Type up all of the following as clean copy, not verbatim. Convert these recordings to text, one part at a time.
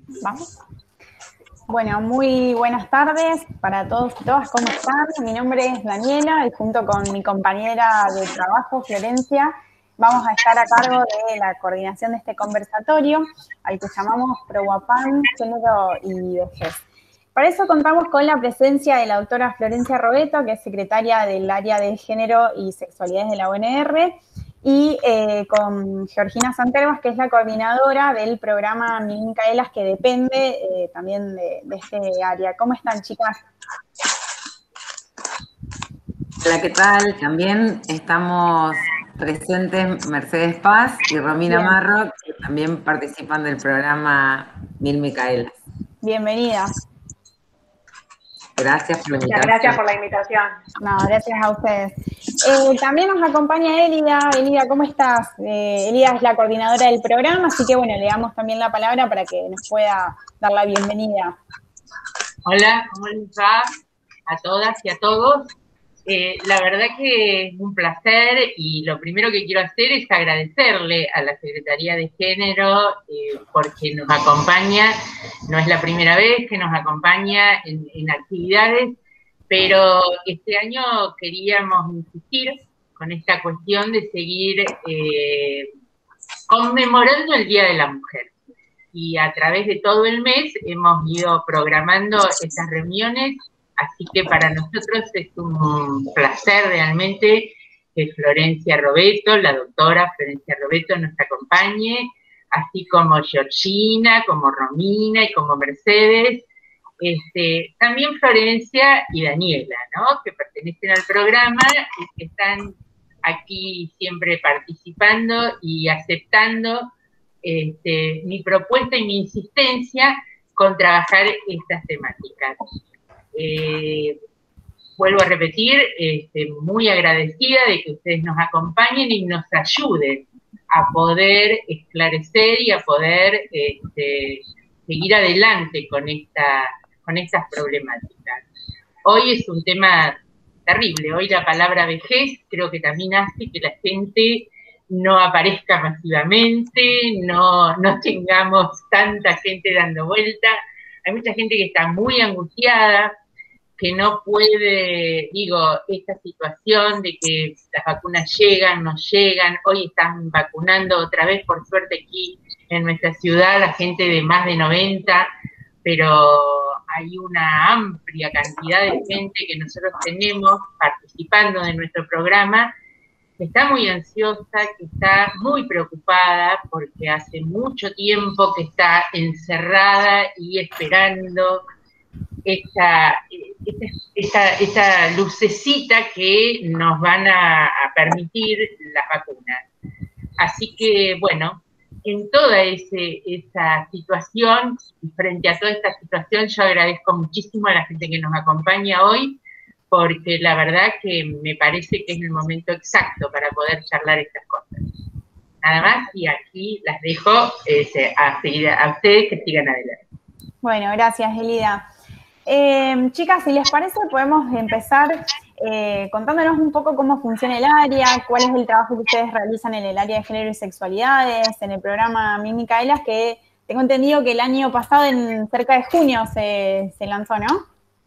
Vamos. Bueno, muy buenas tardes para todos y todas, ¿cómo están? Mi nombre es Daniela y junto con mi compañera de trabajo, Florencia, vamos a estar a cargo de la coordinación de este conversatorio, al que llamamos ProWapan, Género y Vejez. Para eso contamos con la presencia de la doctora Florencia Robeto, que es secretaria del área de Género y Sexualidades de la UNR, y con Georgina Santelmas, que es la coordinadora del programa Mil Micaelas, que depende también de este área. ¿Cómo están, chicas? Hola, ¿qué tal? También estamos presentes Mercedes Paz y Romina Marro, que también participan del programa Mil Micaelas. Bienvenidas. Gracias por la invitación. Gracias por la invitación. No, gracias a ustedes. También nos acompaña Elida. Elida, ¿cómo estás? Elida es la coordinadora del programa, así que bueno, le damos también la palabra para que nos pueda dar la bienvenida. Hola, ¿cómo les va a todas y a todos? La verdad que es un placer y lo primero que quiero hacer es agradecerle a la Secretaría de Género porque nos acompaña, no es la primera vez que nos acompaña en actividades, pero este año queríamos insistir con esta cuestión de seguir conmemorando el Día de la Mujer. Y a través de todo el mes hemos ido programando estas reuniones, así que para nosotros es un placer realmente que Florencia Robeto, la doctora Florencia Robeto, nos acompañe, así como Georgina, como Romina y como Mercedes, también Florencia y Daniela, ¿no? Que pertenecen al programa y que están aquí siempre participando y aceptando mi propuesta y mi insistencia con trabajar estas temáticas. Vuelvo a repetir, muy agradecida de que ustedes nos acompañen y nos ayuden a poder esclarecer y a poder seguir adelante con estas problemáticas. Hoy es un tema terrible, hoy la palabra vejez creo que también hace que la gente no aparezca masivamente, no tengamos tanta gente dando vuelta. Hay mucha gente que está muy angustiada, que no puede, esta situación de que las vacunas llegan, no llegan. Hoy están vacunando otra vez, por suerte aquí en nuestra ciudad, la gente de más de 90, pero hay una amplia cantidad de gente que nosotros tenemos participando de nuestro programa, que está muy ansiosa, que está muy preocupada porque hace mucho tiempo que está encerrada y esperando esta lucecita que nos van a permitir las vacunas. Así que, bueno, en toda esa situación, frente a toda esta situación, yo agradezco muchísimo a la gente que nos acompaña hoy, porque la verdad que me parece que es el momento exacto para poder charlar estas cosas. Nada más, y aquí las dejo a ustedes que sigan adelante. Bueno, gracias, Elida. Chicas, si les parece, podemos empezar contándonos un poco cómo funciona el área, cuál es el trabajo que ustedes realizan en el área de género y sexualidades, en el programa Mil Micaelas, que tengo entendido que el año pasado, en cerca de junio, se lanzó, ¿no?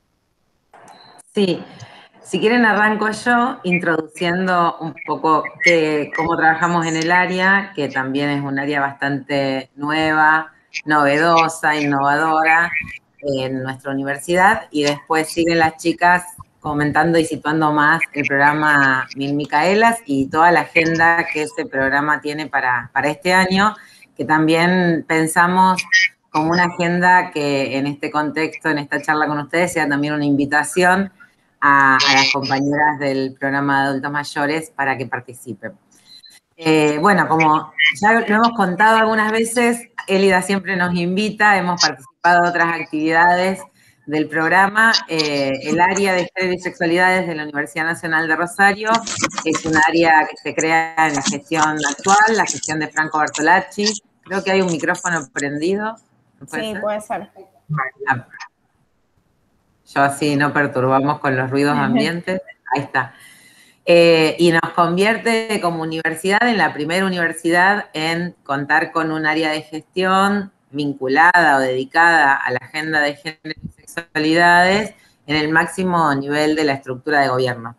Sí, si quieren arranco yo introduciendo un poco cómo trabajamos en el área, que también es un área bastante nueva, novedosa, innovadora en nuestra universidad, y después siguen las chicas comentando y situando más el programa Mil Micaelas y toda la agenda que este programa tiene para este año, que también pensamos como una agenda que en este contexto, en esta charla con ustedes, sea también una invitación a las compañeras del programa de adultos mayores para que participen. Bueno, como ya lo hemos contado algunas veces, Elida siempre nos invita, hemos participado en otras actividades del programa. El área de género y sexualidades de la Universidad Nacional de Rosario es un área que se crea en la gestión actual, la gestión de Franco Bartolacci. Creo que hay un micrófono prendido. Sí, puede ser. Yo así no perturbamos con los ruidos ambientes. Ahí está. Y nos convierte como universidad en la primera universidad en contar con un área de gestión vinculada o dedicada a la agenda de género y sexualidades en el máximo nivel de la estructura de gobierno.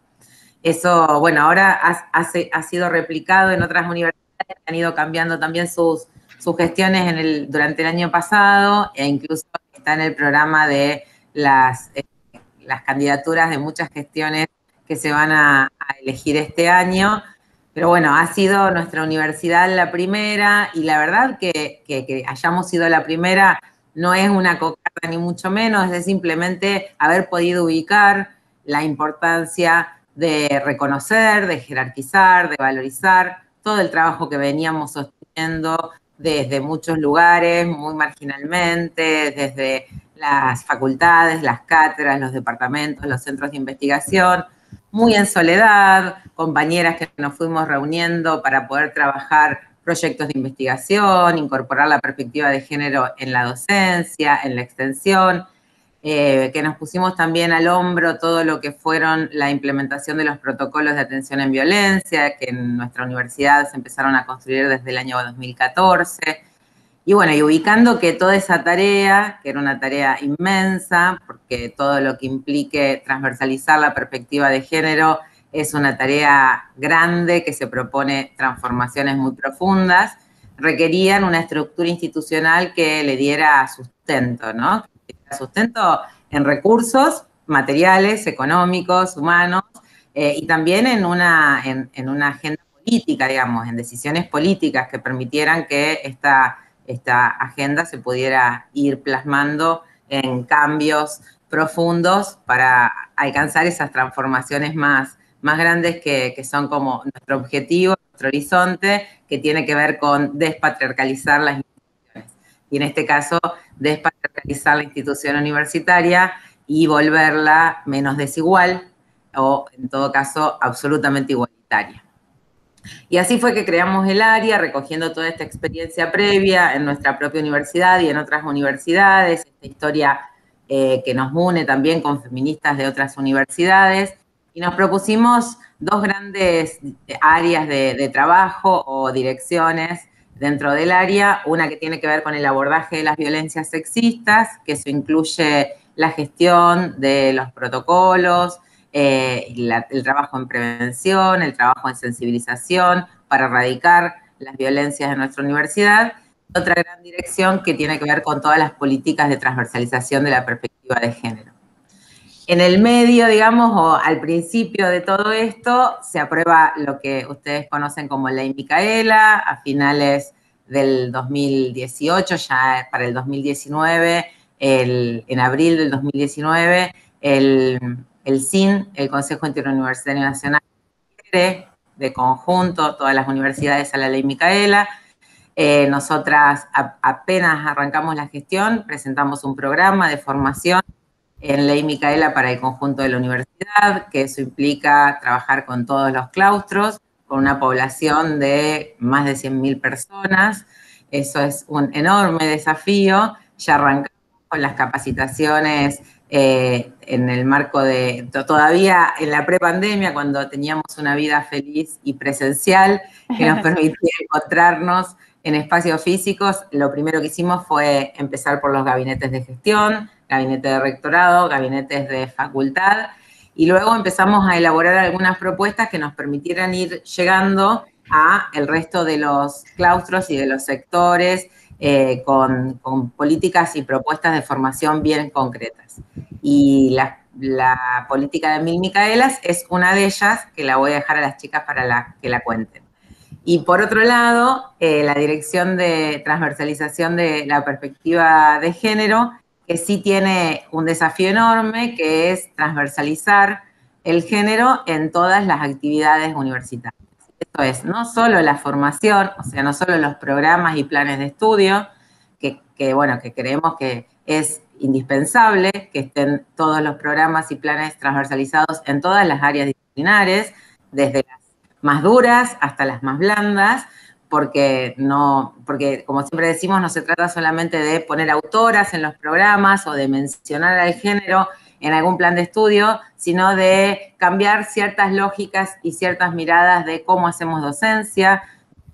Eso, bueno, ahora ha sido replicado en otras universidades, han ido cambiando también sus gestiones durante el año pasado, e incluso está en el programa de las candidaturas de muchas gestiones que se van a elegir este año. Pero bueno, ha sido nuestra universidad la primera, y la verdad que hayamos sido la primera no es una cocarda ni mucho menos, es simplemente haber podido ubicar la importancia de reconocer, de jerarquizar, de valorizar todo el trabajo que veníamos sosteniendo desde muchos lugares, muy marginalmente, desde las facultades, las cátedras, los departamentos, los centros de investigación, muy en soledad, compañeras que nos fuimos reuniendo para poder trabajar proyectos de investigación, incorporar la perspectiva de género en la docencia, en la extensión, que nos pusimos también al hombro todo lo que fueron la implementación de los protocolos de atención en violencia, que en nuestra universidad se empezaron a construir desde el año 2014. Y bueno, y ubicando que toda esa tarea, que era una tarea inmensa, porque todo lo que implique transversalizar la perspectiva de género es una tarea grande que se propone transformaciones muy profundas, requerían una estructura institucional que le diera sustento, ¿no? Sustento en recursos materiales, económicos, humanos, y también en una agenda política, digamos, en decisiones políticas que permitieran que esta agenda se pudiera ir plasmando en cambios profundos para alcanzar esas transformaciones más grandes que son como nuestro objetivo, nuestro horizonte, que tiene que ver con despatriarcalizar las instituciones. Y en este caso, despatriarcalizar la institución universitaria y volverla menos desigual o, en todo caso, absolutamente igualitaria. Y así fue que creamos el área, recogiendo toda esta experiencia previa en nuestra propia universidad y en otras universidades, esta historia que nos une también con feministas de otras universidades, y nos propusimos dos grandes áreas de trabajo o direcciones dentro del área, una que tiene que ver con el abordaje de las violencias sexistas, que eso incluye la gestión de los protocolos, el trabajo en prevención, el trabajo en sensibilización para erradicar las violencias en nuestra universidad. Otra gran dirección que tiene que ver con todas las políticas de transversalización de la perspectiva de género. En el medio, digamos, o al principio de todo esto, se aprueba lo que ustedes conocen como Ley Micaela, a finales del 2018, ya para el 2019, en abril del 2019, el CIN, el Consejo Interuniversitario Nacional, de conjunto todas las universidades a la Ley Micaela. Nosotras apenas arrancamos la gestión, presentamos un programa de formación en Ley Micaela para el conjunto de la universidad, que eso implica trabajar con todos los claustros, con una población de más de 100.000 personas. Eso es un enorme desafío. Ya arrancamos con las capacitaciones en el marco de, todavía en la prepandemia, cuando teníamos una vida feliz y presencial, que nos permitía encontrarnos en espacios físicos. Lo primero que hicimos fue empezar por los gabinetes de gestión, gabinete de rectorado, gabinetes de facultad, y luego empezamos a elaborar algunas propuestas que nos permitieran ir llegando a el resto de los claustros y de los sectores con políticas y propuestas de formación bien concretas. Y la política de Mil Micaelas es una de ellas, que la voy a dejar a las chicas para que la cuenten. Y por otro lado, la dirección de transversalización de la perspectiva de género, que sí tiene un desafío enorme, que es transversalizar el género en todas las actividades universitarias. Esto es, no solo la formación, o sea, no solo los programas y planes de estudio, bueno, que creemos que es indispensable que estén todos los programas y planes transversalizados en todas las áreas disciplinares, desde las más duras hasta las más blandas, porque como siempre decimos, no se trata solamente de poner autoras en los programas o de mencionar al género en algún plan de estudio, sino de cambiar ciertas lógicas y ciertas miradas de cómo hacemos docencia, cómo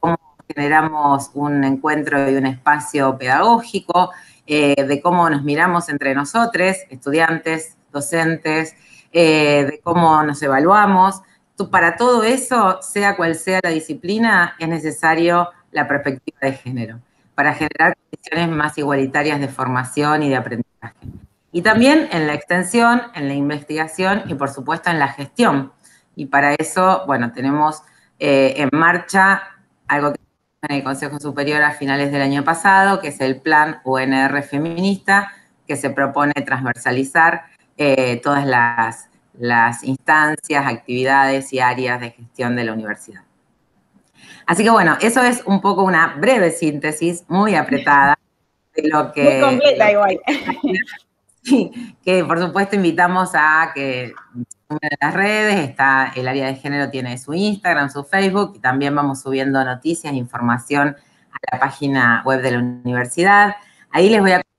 generamos un encuentro y un espacio pedagógico, de cómo nos miramos entre nosotros, estudiantes, docentes, de cómo nos evaluamos. Para todo eso, sea cual sea la disciplina, es necesario la perspectiva de género, para generar condiciones más igualitarias de formación y de aprendizaje. Y también en la extensión, en la investigación y, por supuesto, en la gestión. Y para eso, bueno, tenemos en marcha algo que en el Consejo Superior a finales del año pasado, que es el Plan UNR Feminista, que se propone transversalizar todas las instancias, actividades y áreas de gestión de la universidad. Así que bueno, eso es un poco una breve síntesis, muy apretada, de lo que... Muy completa igual. Sí, que por supuesto invitamos a que en las redes, está el área de género, tiene su Instagram, su Facebook, y también vamos subiendo noticias e información a la página web de la universidad. Ahí les voy a...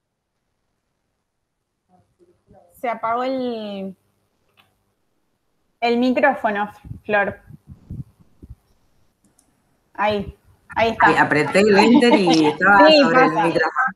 Se apagó el micrófono, Flor. Ahí está. Ahí apreté el enter y estaba Sí, sobre el pasa. micrófono.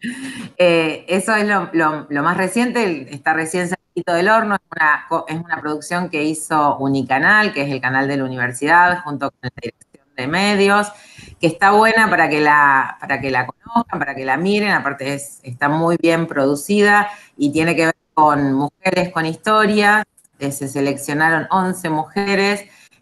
Eso es lo más reciente, está recién salido del horno, es una producción que hizo Unicanal, que es el canal de la universidad, junto con la dirección de medios, que está buena para que la conozcan, para que la miren, aparte está muy bien producida y tiene que ver con mujeres con historias, se seleccionaron 11 mujeres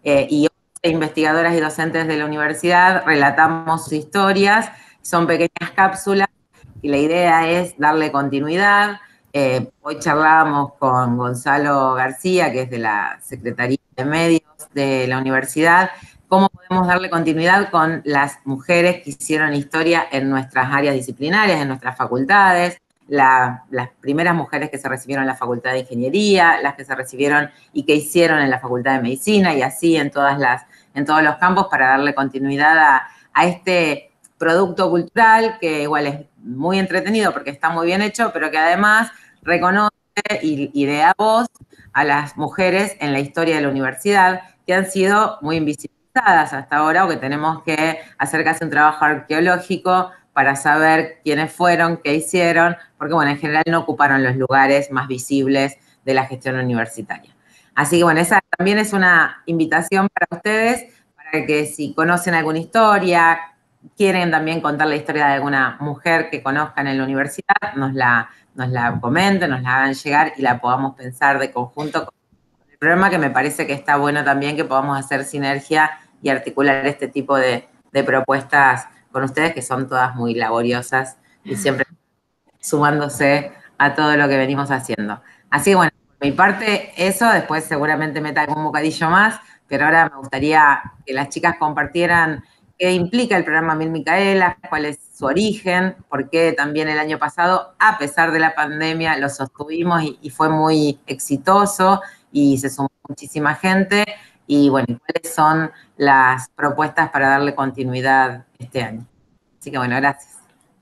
y 11 investigadoras y docentes de la universidad, relatamos sus historias, son pequeñas cápsulas, y la idea es darle continuidad. Hoy charlábamos con Gonzalo García, que es de la Secretaría de Medios de la universidad, cómo podemos darle continuidad con las mujeres que hicieron historia en nuestras áreas disciplinarias, en nuestras facultades, las primeras mujeres que se recibieron en la Facultad de Ingeniería, las que se recibieron y que hicieron en la Facultad de Medicina, y así en todos los campos, para darle continuidad a este producto cultural que igual es muy entretenido porque está muy bien hecho, pero que además reconoce y da voz a las mujeres en la historia de la universidad que han sido muy invisibilizadas hasta ahora, o que tenemos que hacer casi un trabajo arqueológico para saber quiénes fueron, qué hicieron, porque bueno, en general no ocuparon los lugares más visibles de la gestión universitaria. Así que bueno, esa también es una invitación para ustedes, para que si conocen alguna historia, quieren también contar la historia de alguna mujer que conozcan en la universidad, nos la comenten, nos la hagan llegar y la podamos pensar de conjunto con el programa, que me parece que está bueno también que podamos hacer sinergia y articular este tipo de propuestas con ustedes, que son todas muy laboriosas y siempre sumándose a todo lo que venimos haciendo. Así que bueno, por mi parte eso, después seguramente meta algún bocadillo más, pero ahora me gustaría que las chicas compartieran qué implica el programa Mil Micaelas, cuál es su origen, por qué también el año pasado, a pesar de la pandemia, lo sostuvimos y fue muy exitoso y se sumó muchísima gente, y bueno, cuáles son las propuestas para darle continuidad este año. Así que bueno, gracias.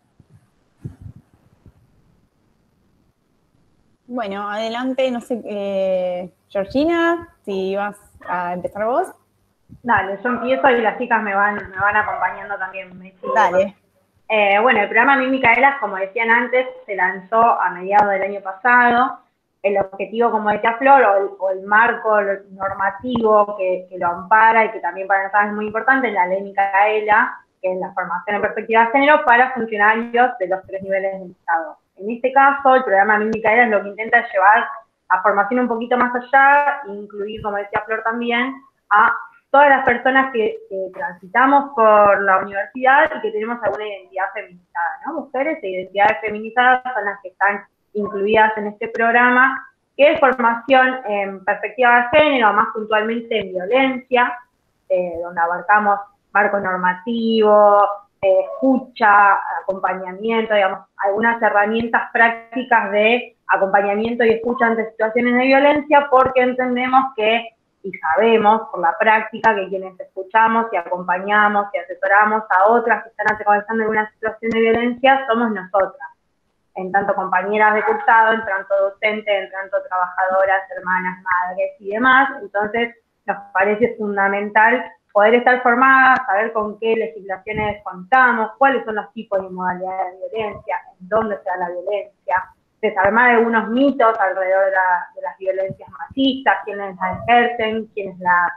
Bueno, adelante, no sé, Georgina, si vas a empezar vos. Dale, yo empiezo y las chicas me van acompañando también. Dale. Bueno, el programa Mil Micaelas, como decían antes, se lanzó a mediados del año pasado. El objetivo, como decía Flor, o el marco normativo que lo ampara y que también para nosotros es muy importante, es la ley Micaela, que es la formación en perspectiva de género para funcionarios de los 3 niveles del Estado. En este caso, el programa Mil Micaelas lo que intenta es llevar a formación un poquito más allá, e incluir, como decía Flor también, a todas las personas que transitamos por la universidad y que tenemos alguna identidad feminizada, ¿no? Mujeres e identidades feminizadas son las que están incluidas en este programa, que es formación en perspectiva de género, más puntualmente en violencia, donde abarcamos marco normativo, escucha, acompañamiento, digamos, algunas herramientas prácticas de acompañamiento y escucha ante situaciones de violencia, porque entendemos que y sabemos por la práctica que quienes escuchamos y acompañamos y asesoramos a otras que están atravesando alguna situación de violencia somos nosotras, en tanto compañeras de cursado, en tanto docentes, en tanto trabajadoras, hermanas, madres y demás. Entonces nos parece fundamental poder estar formadas, saber con qué legislaciones contamos, cuáles son los tipos y modalidades de violencia, en dónde se da la violencia, desarmar algunos mitos alrededor de las violencias machistas, quiénes las ejercen, quiénes las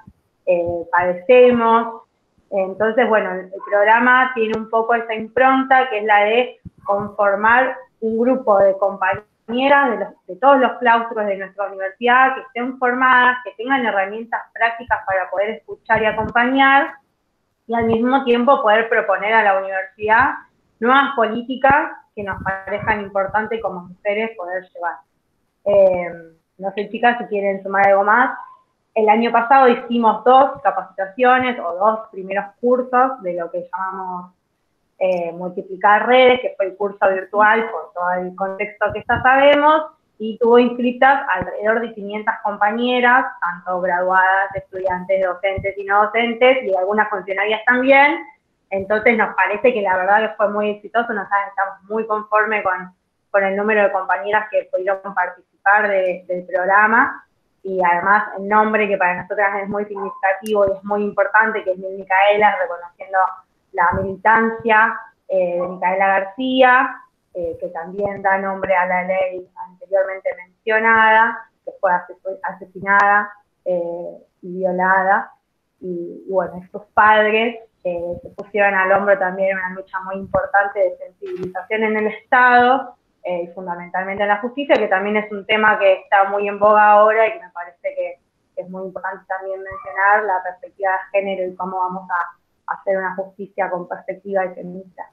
padecemos. Entonces, bueno, el programa tiene un poco esa impronta que es la de conformar un grupo de compañeras de todos los claustros de nuestra universidad que estén formadas, que tengan herramientas prácticas para poder escuchar y acompañar, y al mismo tiempo poder proponer a la universidad nuevas políticas que nos parezcan importantes como mujeres poder llevar. No sé, chicas, si quieren sumar algo más. El año pasado hicimos 2 capacitaciones o 2 primeros cursos de lo que llamamos Multiplicar Redes, que fue el curso virtual por todo el contexto que ya sabemos, y tuvo inscritas alrededor de 500 compañeras, tanto graduadas, estudiantes, docentes y no docentes, y algunas funcionarias también. Entonces nos parece que la verdad que fue muy exitoso, nosotros estamos muy conformes con el número de compañeras que pudieron participar del programa, y además el nombre que para nosotras es muy significativo y es muy importante, que es Micaela, reconociendo la militancia de Micaela García, que también da nombre a la ley anteriormente mencionada, que fue asesinada y violada, y bueno, estos padres se pusieron al hombro también una lucha muy importante de sensibilización en el Estado, y fundamentalmente en la justicia, que también es un tema que está muy en boga ahora y que me parece que es muy importante también mencionar la perspectiva de género y cómo vamos a hacer una justicia con perspectiva de feminista.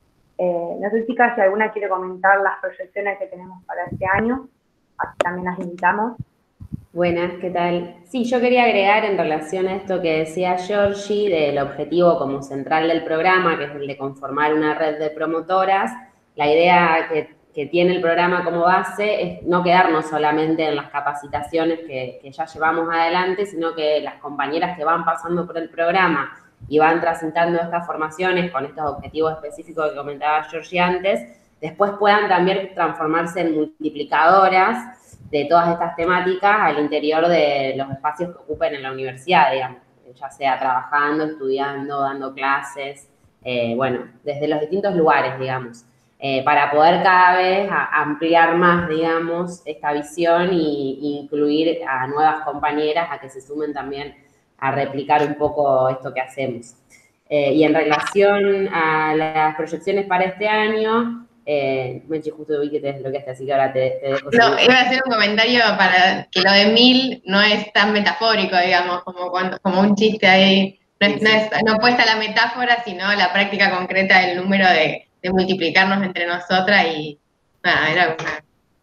No sé, chicas, si alguna quiere comentar las proyecciones que tenemos para este año, aquí también las invitamos. Buenas, ¿qué tal? Sí, yo quería agregar en relación a esto que decía Georgie, del objetivo como central del programa, que es el de conformar una red de promotoras. La idea que tiene el programa como base es no quedarnos solamente en las capacitaciones que ya llevamos adelante, sino que las compañeras que van pasando por el programa y van transitando estas formaciones con estos objetivos específicos que comentaba Georgie antes, después puedan también transformarse en multiplicadoras de todas estas temáticas al interior de los espacios que ocupen en la universidad, digamos, ya sea trabajando, estudiando, dando clases, bueno, desde los distintos lugares, digamos, para poder cada vez ampliar más, digamos, esta visión y incluir a nuevas compañeras a que se sumen también a replicar un poco esto que hacemos. Y en relación a las proyecciones para este año, Mechi, justo vi que te desbloqueaste, así que ahora te dejo. No, iba a hacer un comentario para que lo de 1000 no es tan metafórico, digamos, como un chiste ahí. No puesta la metáfora, sino la práctica concreta del número de multiplicarnos entre nosotras y nada, era una...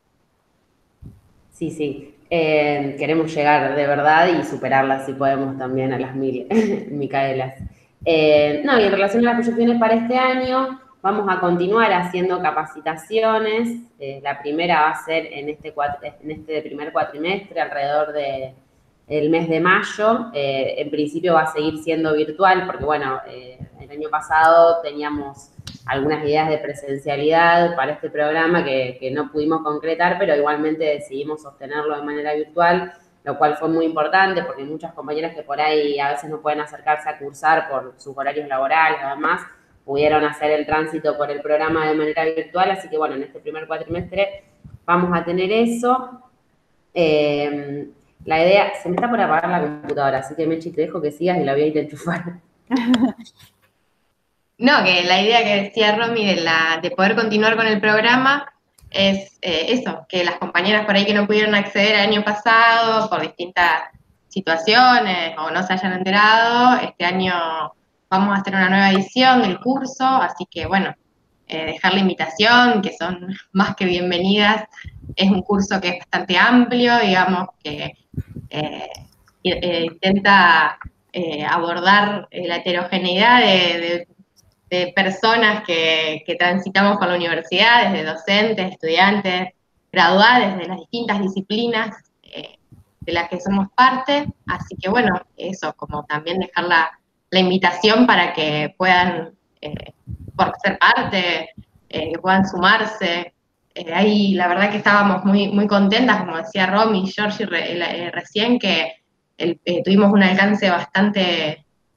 Sí. Queremos llegar de verdad y superarlas si podemos también a las 1000 Micaelas. No, y en relación a las proyecciones para este año, vamos a continuar haciendo capacitaciones. La primera va a ser en este primer cuatrimestre, alrededor del mes de mayo. En principio va a seguir siendo virtual, porque bueno, el año pasado teníamos algunas ideas de presencialidad para este programa que no pudimos concretar, pero igualmente decidimos sostenerlo de manera virtual, lo cual fue muy importante porque hay muchas compañeras que por ahí a veces no pueden acercarse a cursar por sus horarios laborales, además pudieron hacer el tránsito por el programa de manera virtual, así que bueno, en este primer cuatrimestre vamos a tener eso. La idea, se me está por apagar la computadora, así que Mechi, te dejo que sigas y la voy a ir a enchufar. No, que la idea que decía Romy de poder continuar con el programa es eso, que las compañeras por ahí que no pudieron acceder el año pasado por distintas situaciones o no se hayan enterado, este año vamos a hacer una nueva edición del curso, así que bueno, dejar la invitación, que son más que bienvenidas. Es un curso que es bastante amplio, digamos, que intenta abordar la heterogeneidad de personas que transitamos por la universidad, desde docentes, estudiantes, graduadas de las distintas disciplinas de las que somos parte. Así que bueno, eso, como también dejar la invitación para que puedan, por ser parte, que puedan sumarse. Ahí la verdad que estábamos muy contentas, como decía Romy y Georgie recién, que tuvimos un alcance bastante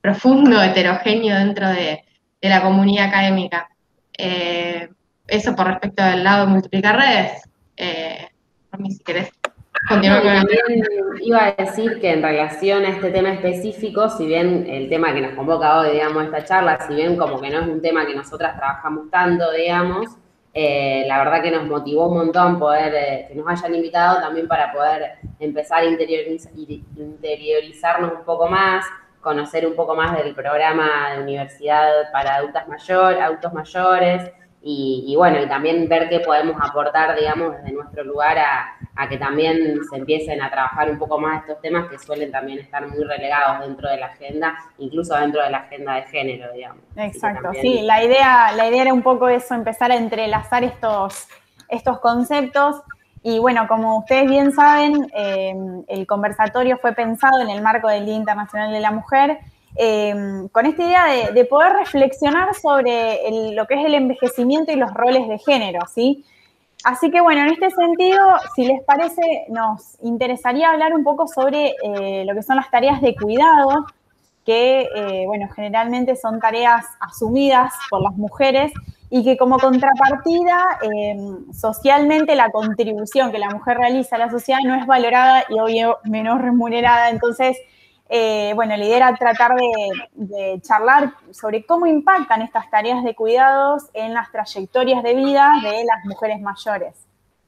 profundo, heterogéneo dentro de la comunidad académica. Eso por respecto del lado de multiplicar redes. Por mí, si querés continuar con también iba a decir que en relación a este tema específico, si bien el tema que nos convoca hoy, digamos, esta charla, si bien como que no es un tema que nosotras trabajamos tanto, digamos, la verdad que nos motivó un montón poder, que nos hayan invitado también para poder empezar a interiorizarnos un poco más, conocer un poco más del programa de universidad para adultos mayores, y bueno, y también ver qué podemos aportar, digamos, desde nuestro lugar a que también se empiecen a trabajar un poco más estos temas que suelen también estar muy relegados dentro de la agenda, incluso dentro de la agenda de género, digamos. Exacto, también... sí, la idea era un poco eso, empezar a entrelazar estos conceptos. Y bueno, como ustedes bien saben, el conversatorio fue pensado en el marco del Día Internacional de la Mujer, con esta idea de poder reflexionar sobre lo que es el envejecimiento y los roles de género, ¿sí? Así que bueno, en este sentido, si les parece, nos interesaría hablar un poco sobre lo que son las tareas de cuidado, que, bueno, generalmente son tareas asumidas por las mujeres y que como contrapartida, socialmente la contribución que la mujer realiza a la sociedad no es valorada y obvio menos remunerada. Entonces, bueno, la idea era tratar de charlar sobre cómo impactan estas tareas de cuidados en las trayectorias de vida de las mujeres mayores.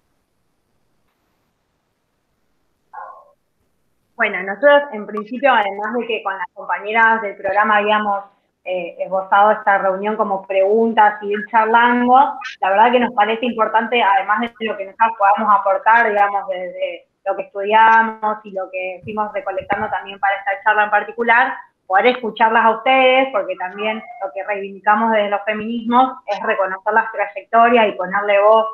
Bueno, nosotros en principio, además de que con las compañeras del programa habíamos esbozado esta reunión como preguntas y ir charlando, la verdad que nos parece importante, además de lo que nosotros podamos aportar, digamos, desde lo que estudiamos y lo que fuimos recolectando también para esta charla en particular, poder escucharlas a ustedes, porque también lo que reivindicamos desde los feminismos es reconocer las trayectorias y ponerle voz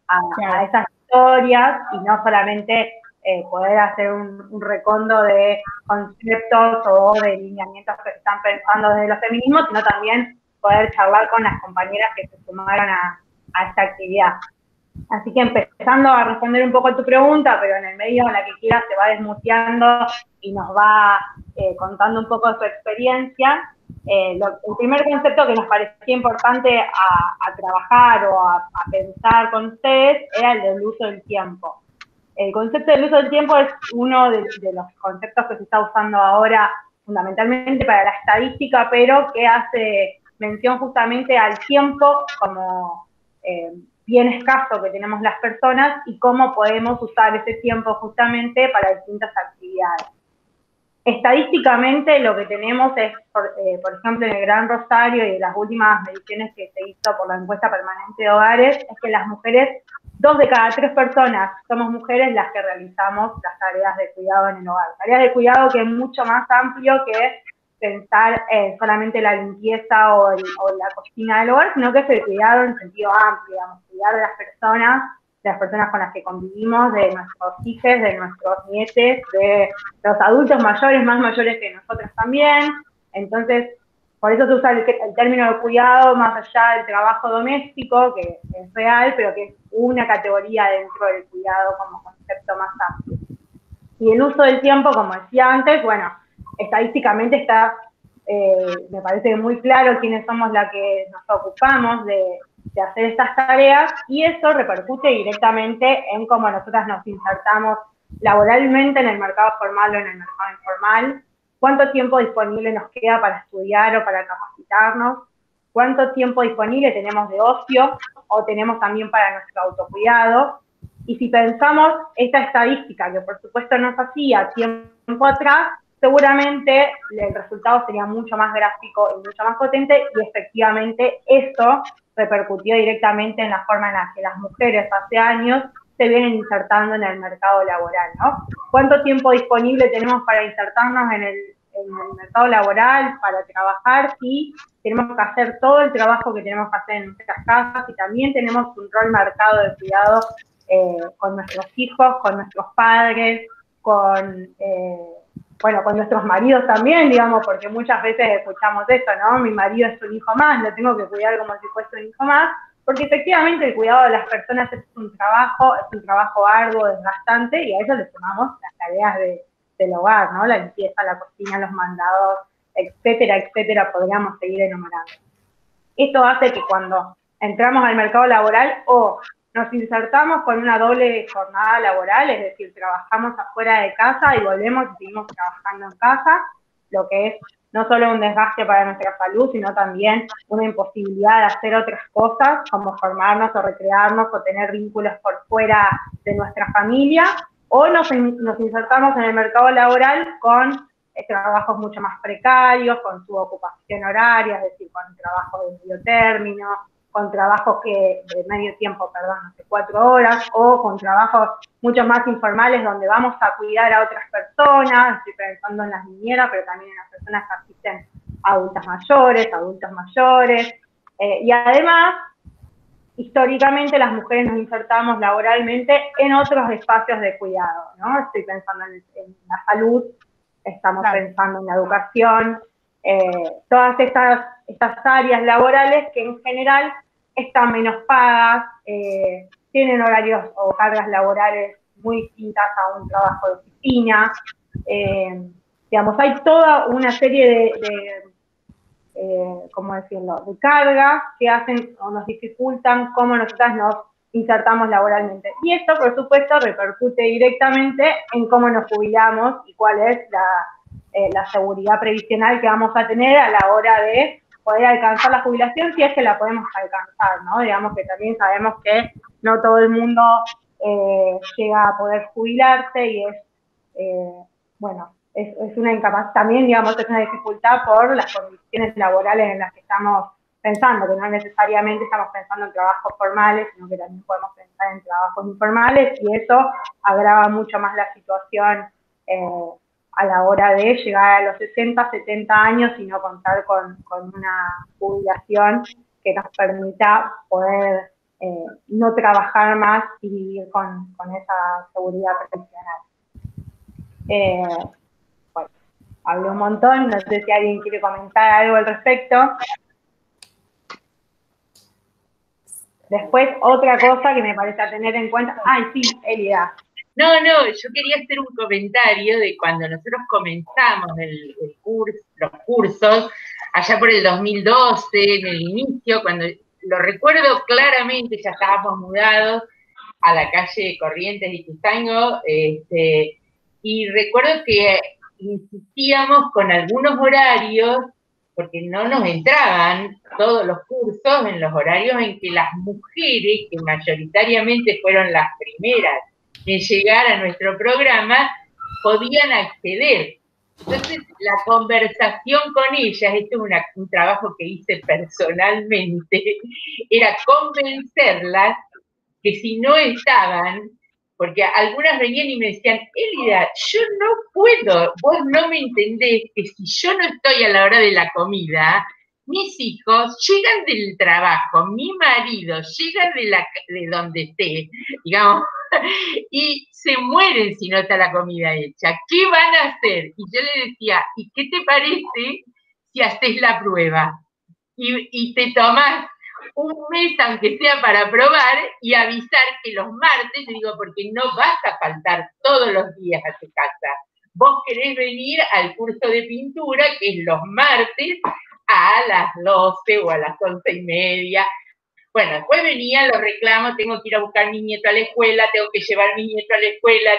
a esas historias y no solamente poder hacer un recondo de conceptos o de lineamientos que se están pensando desde los feminismos, sino también poder charlar con las compañeras que se sumaron a esta actividad. Así que empezando a responder un poco a tu pregunta, pero en el medio en la que quieras se va desmuteando y nos va contando un poco de su experiencia. El primer concepto que nos parecía importante a trabajar o a pensar con ustedes era el del uso del tiempo. El concepto del uso del tiempo es uno de los conceptos que se está usando ahora fundamentalmente para la estadística, pero que hace mención justamente al tiempo como bien escaso que tenemos las personas y cómo podemos usar ese tiempo justamente para distintas actividades. Estadísticamente lo que tenemos es, por ejemplo, en el Gran Rosario y en las últimas mediciones que se hizo por la encuesta permanente de hogares, es que las mujeres, 2 de cada 3 personas somos mujeres las que realizamos las tareas de cuidado en el hogar. Tareas de cuidado que es mucho más amplio que pensar solamente la limpieza o la cocina del hogar, sino que es el cuidado en sentido amplio, digamos, cuidar de las personas con las que convivimos, de nuestros hijos, de nuestros nietes, de los adultos mayores, más mayores que nosotros también. Entonces, por eso se usa el término de cuidado más allá del trabajo doméstico, que es real, pero que es una categoría dentro del cuidado como concepto más amplio. Y el uso del tiempo, como decía antes, bueno, estadísticamente está, me parece muy claro quiénes somos las que nos ocupamos de hacer estas tareas, y eso repercute directamente en cómo nosotras nos insertamos laboralmente en el mercado formal o en el mercado informal, cuánto tiempo disponible nos queda para estudiar o para capacitarnos, cuánto tiempo disponible tenemos de ocio o tenemos también para nuestro autocuidado. Y si pensamos esta estadística, que por supuesto no es así a tiempo atrás, seguramente el resultado sería mucho más gráfico y mucho más potente, y efectivamente eso repercutió directamente en la forma en la que las mujeres hace años se vienen insertando en el mercado laboral, ¿no? ¿Cuánto tiempo disponible tenemos para insertarnos en el mercado laboral, para trabajar? Sí, tenemos que hacer todo el trabajo que tenemos que hacer en nuestras casas, y también tenemos un rol marcado de cuidado con nuestros hijos, con nuestros padres, con nuestros maridos también, digamos, porque muchas veces escuchamos eso, ¿no? Mi marido es un hijo más, lo tengo que cuidar como si fuese un hijo más, porque efectivamente el cuidado de las personas es un trabajo arduo, desgastante, y a eso le sumamos las tareas del hogar, ¿no? La limpieza, la cocina, los mandados, etcétera, etcétera, podríamos seguir enumerando. Esto hace que cuando entramos al mercado laboral o nos insertamos con una doble jornada laboral, es decir, trabajamos afuera de casa y volvemos y seguimos trabajando en casa, lo que es no solo un desgaste para nuestra salud, sino también una imposibilidad de hacer otras cosas, como formarnos o recrearnos o tener vínculos por fuera de nuestra familia, o nos insertamos en el mercado laboral con trabajos mucho más precarios, con su ocupación horaria, es decir, con trabajos de medio término, con trabajos de medio tiempo, perdón, no sé, 4 horas, o con trabajos mucho más informales donde vamos a cuidar a otras personas, estoy pensando en las niñeras, pero también en las personas que asisten a adultos mayores, y además, históricamente las mujeres nos insertamos laboralmente en otros espacios de cuidado, ¿no? Estoy pensando en la salud, estamos pensando en la educación, todas estas áreas laborales que en general están menos pagas, tienen horarios o cargas laborales muy distintas a un trabajo de oficina, digamos, hay toda una serie ¿cómo decirlo?, de cargas que hacen o nos dificultan cómo nosotras nos insertamos laboralmente. Y esto, por supuesto, repercute directamente en cómo nos jubilamos y cuál es la seguridad previsional que vamos a tener a la hora de poder alcanzar la jubilación, si es que la podemos alcanzar, ¿no? Digamos que también sabemos que no todo el mundo llega a poder jubilarse y es, bueno, es una incapacidad, también, digamos, es una dificultad por las condiciones laborales en las que estamos pensando, que no necesariamente estamos pensando en trabajos formales, sino que también podemos pensar en trabajos informales, y eso agrava mucho más la situación a la hora de llegar a los 60, 70 años y no contar con una jubilación que nos permita poder no trabajar más y vivir con esa seguridad previsional. Bueno, hablé un montón, no sé si alguien quiere comentar algo al respecto. Después, otra cosa que me parece a tener en cuenta. Ay, sí, Elida. No, yo quería hacer un comentario de cuando nosotros comenzamos los cursos, allá por el 2012, en el inicio, cuando lo recuerdo claramente, ya estábamos mudados a la calle Corrientes de Ituzaingó, y recuerdo que insistíamos con algunos horarios, porque no nos entraban todos los cursos en los horarios en que las mujeres, que mayoritariamente fueron las primeras en llegar a nuestro programa, podían acceder. Entonces, la conversación con ellas, esto es un trabajo que hice personalmente, era convencerlas que si no estaban, porque algunas venían y me decían, Elida, yo no puedo, vos no me entendés que si yo no estoy a la hora de la comida, mis hijos llegan del trabajo, mi marido llega de donde esté, digamos, y se mueren si no está la comida hecha. ¿Qué van a hacer? Y yo le decía, ¿y qué te parece si haces la prueba? Y te tomás un mes, aunque sea para probar, y avisar que los martes, yo digo, porque no vas a faltar todos los días a tu casa. Vos querés venir al curso de pintura, que es los martes, a las 12 o a las 11:30. Bueno, después venían los reclamos, tengo que ir a buscar a mi nieto a la escuela, tengo que llevar a mi nieto a la escuela,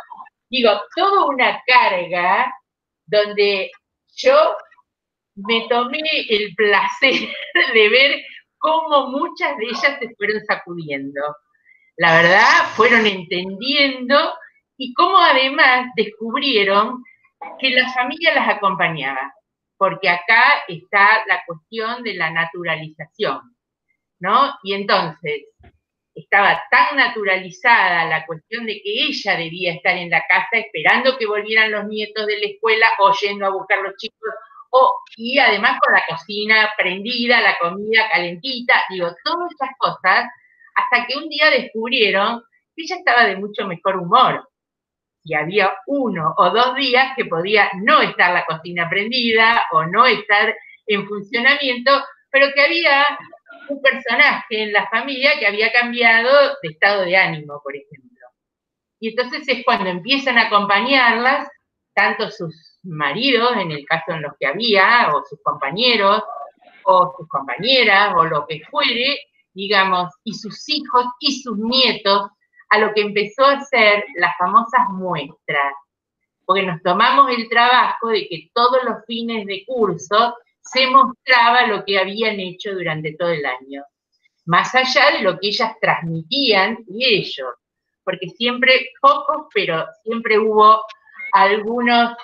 toda una carga donde yo me tomé el placer de ver cómo muchas de ellas se fueron sacudiendo. La verdad, fueron entendiendo y cómo además descubrieron que la familia las acompañaba, porque acá está la cuestión de la naturalización, ¿no? Y entonces estaba tan naturalizada la cuestión de que ella debía estar en la casa esperando que volvieran los nietos de la escuela o yendo a buscar los chicos, y además con la cocina prendida, la comida calentita, todas esas cosas, hasta que un día descubrieron que ella estaba de mucho mejor humor. Y había 1 o 2 días que podía no estar la cocina prendida o no estar en funcionamiento, pero que había un personaje en la familia que había cambiado de estado de ánimo, por ejemplo. Y entonces es cuando empiezan a acompañarlas, tanto sus maridos, en el caso en los que había, o sus compañeros, o sus compañeras, o lo que fuere, digamos, y sus hijos y sus nietos, a lo que empezó a ser las famosas muestras, porque nos tomamos el trabajo de que todos los fines de curso se mostraba lo que habían hecho durante todo el año, más allá de lo que ellas transmitían y ellos, porque siempre, pocos, pero siempre hubo algunos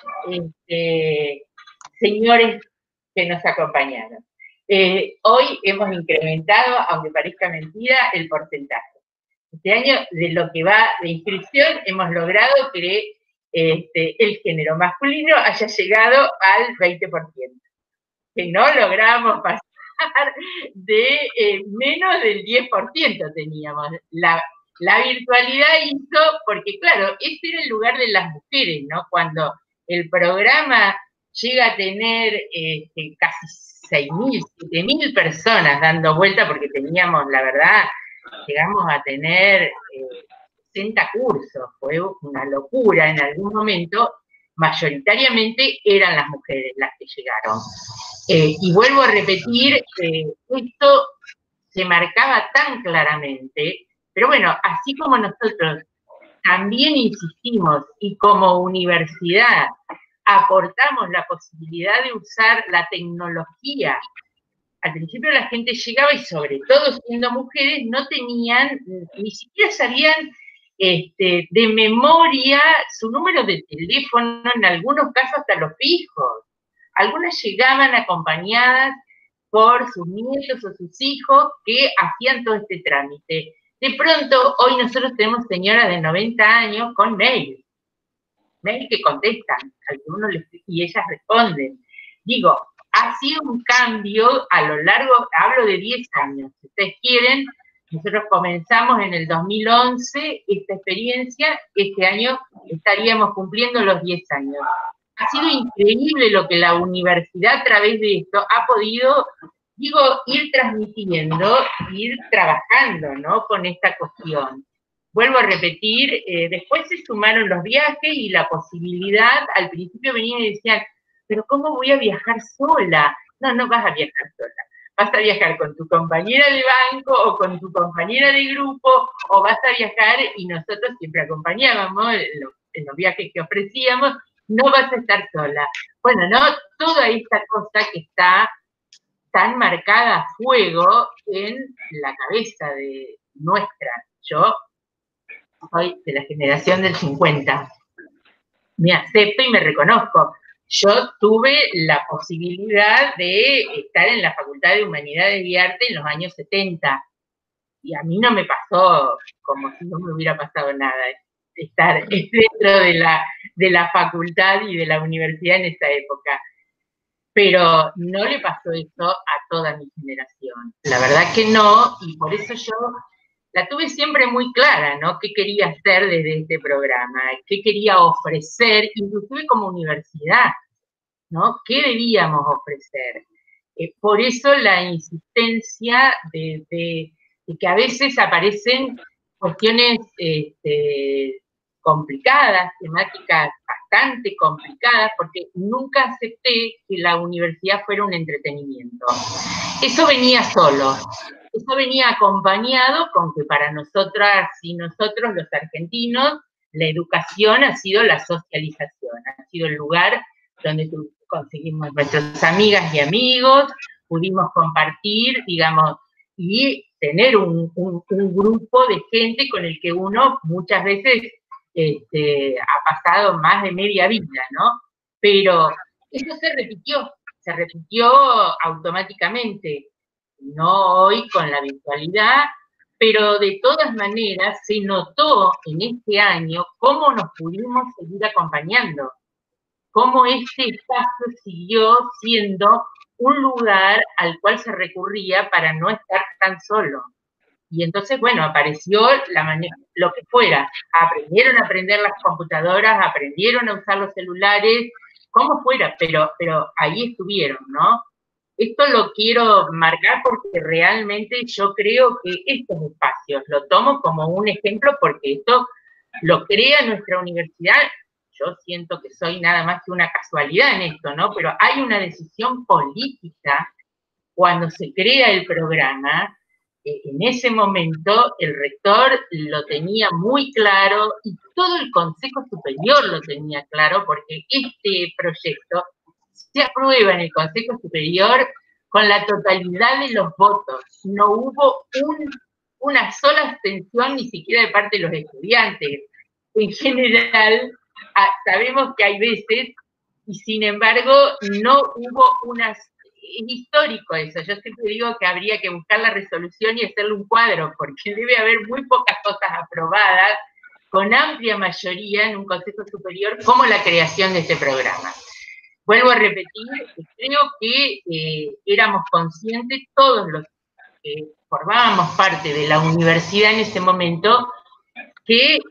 señores que nos acompañaron. Hoy hemos incrementado, aunque parezca mentira, el porcentaje. Este año, de lo que va de inscripción, hemos logrado que el género masculino haya llegado al 20%, que no logramos pasar de menos del 10% teníamos. La virtualidad hizo, porque claro, ese era el lugar de las mujeres, ¿no? Cuando el programa llega a tener casi 6.000, 7.000 personas dando vuelta, porque teníamos, la verdad, llegamos a tener 60 cursos, fue una locura en algún momento, mayoritariamente eran las mujeres las que llegaron. Y vuelvo a repetir, esto se marcaba tan claramente, pero bueno, así como nosotros también insistimos y como universidad aportamos la posibilidad de usar la tecnología. Al principio la gente llegaba y sobre todo siendo mujeres no tenían, ni siquiera sabían de memoria su número de teléfono, en algunos casos hasta los fijos. Algunas llegaban acompañadas por sus nietos o sus hijos que hacían todo este trámite. De pronto, hoy nosotros tenemos señoras de 90 años con mail que contestan, algunos y ellas responden. Digo, ha sido un cambio a lo largo, hablo de 10 años, si ustedes quieren, nosotros comenzamos en el 2011 esta experiencia, este año estaríamos cumpliendo los 10 años. Ha sido increíble lo que la universidad a través de esto ha podido, digo, ir transmitiendo, ir trabajando, ¿no?, con esta cuestión. Vuelvo a repetir, después se sumaron los viajes y la posibilidad, al principio venían y decían, pero ¿cómo voy a viajar sola? No, no vas a viajar sola. Vas a viajar con tu compañera de banco o con tu compañera de grupo, o vas a viajar, y nosotros siempre acompañábamos en los viajes que ofrecíamos, no vas a estar sola. Bueno, no, toda esta cosa que está tan marcada a fuego en la cabeza de nuestra. Yo soy de la generación del 50. Me acepto y me reconozco. Yo tuve la posibilidad de estar en la Facultad de Humanidades y Arte en los años 70. Y a mí no me pasó como si no me hubiera pasado nada estar dentro de la facultad y de la universidad en esa época. Pero no le pasó eso a toda mi generación. La verdad que no, y por eso yo la tuve siempre muy clara, ¿no? ¿Qué quería hacer desde este programa? ¿Qué quería ofrecer, inclusive como universidad? ¿No? ¿Qué debíamos ofrecer? Por eso la insistencia de que a veces aparecen cuestiones complicadas, temáticas bastante complicadas, porque nunca acepté que la universidad fuera un entretenimiento. Eso venía solo. Eso venía acompañado con que para nosotras y nosotros, los argentinos, la educación ha sido la socialización, ha sido el lugar donde conseguimos nuestras amigas y amigos, pudimos compartir, digamos, y tener un grupo de gente con el que uno muchas veces ha pasado más de media vida, ¿no? Pero eso se repitió automáticamente. No hoy con la virtualidad, pero de todas maneras se notó en este año cómo nos pudimos seguir acompañando, cómo este espacio siguió siendo un lugar al cual se recurría para no estar tan solo. Y entonces, bueno, apareció lo que fuera. Aprendieron a aprender las computadoras, aprendieron a usar los celulares, como fuera, pero ahí estuvieron, ¿no? Esto lo quiero marcar porque realmente yo creo que estos espacios lo tomo como un ejemplo porque esto lo crea nuestra universidad. yo siento que soy nada más que una casualidad en esto, ¿no? Pero hay una decisión política cuando se crea el programa. En ese momento el rector lo tenía muy claro y todo el Consejo Superior lo tenía claro, porque este proyecto se aprueba en el Consejo Superior con la totalidad de los votos. No hubo una sola abstención ni siquiera de parte de los estudiantes. En general, sabemos que hay veces, y sin embargo no hubo unas... Es histórico eso, yo siempre digo que habría que buscar la resolución y hacerle un cuadro, porque debe haber muy pocas cosas aprobadas con amplia mayoría en un Consejo Superior como la creación de este programa. Vuelvo a repetir, creo que éramos conscientes todos los que formábamos parte de la universidad en ese momento que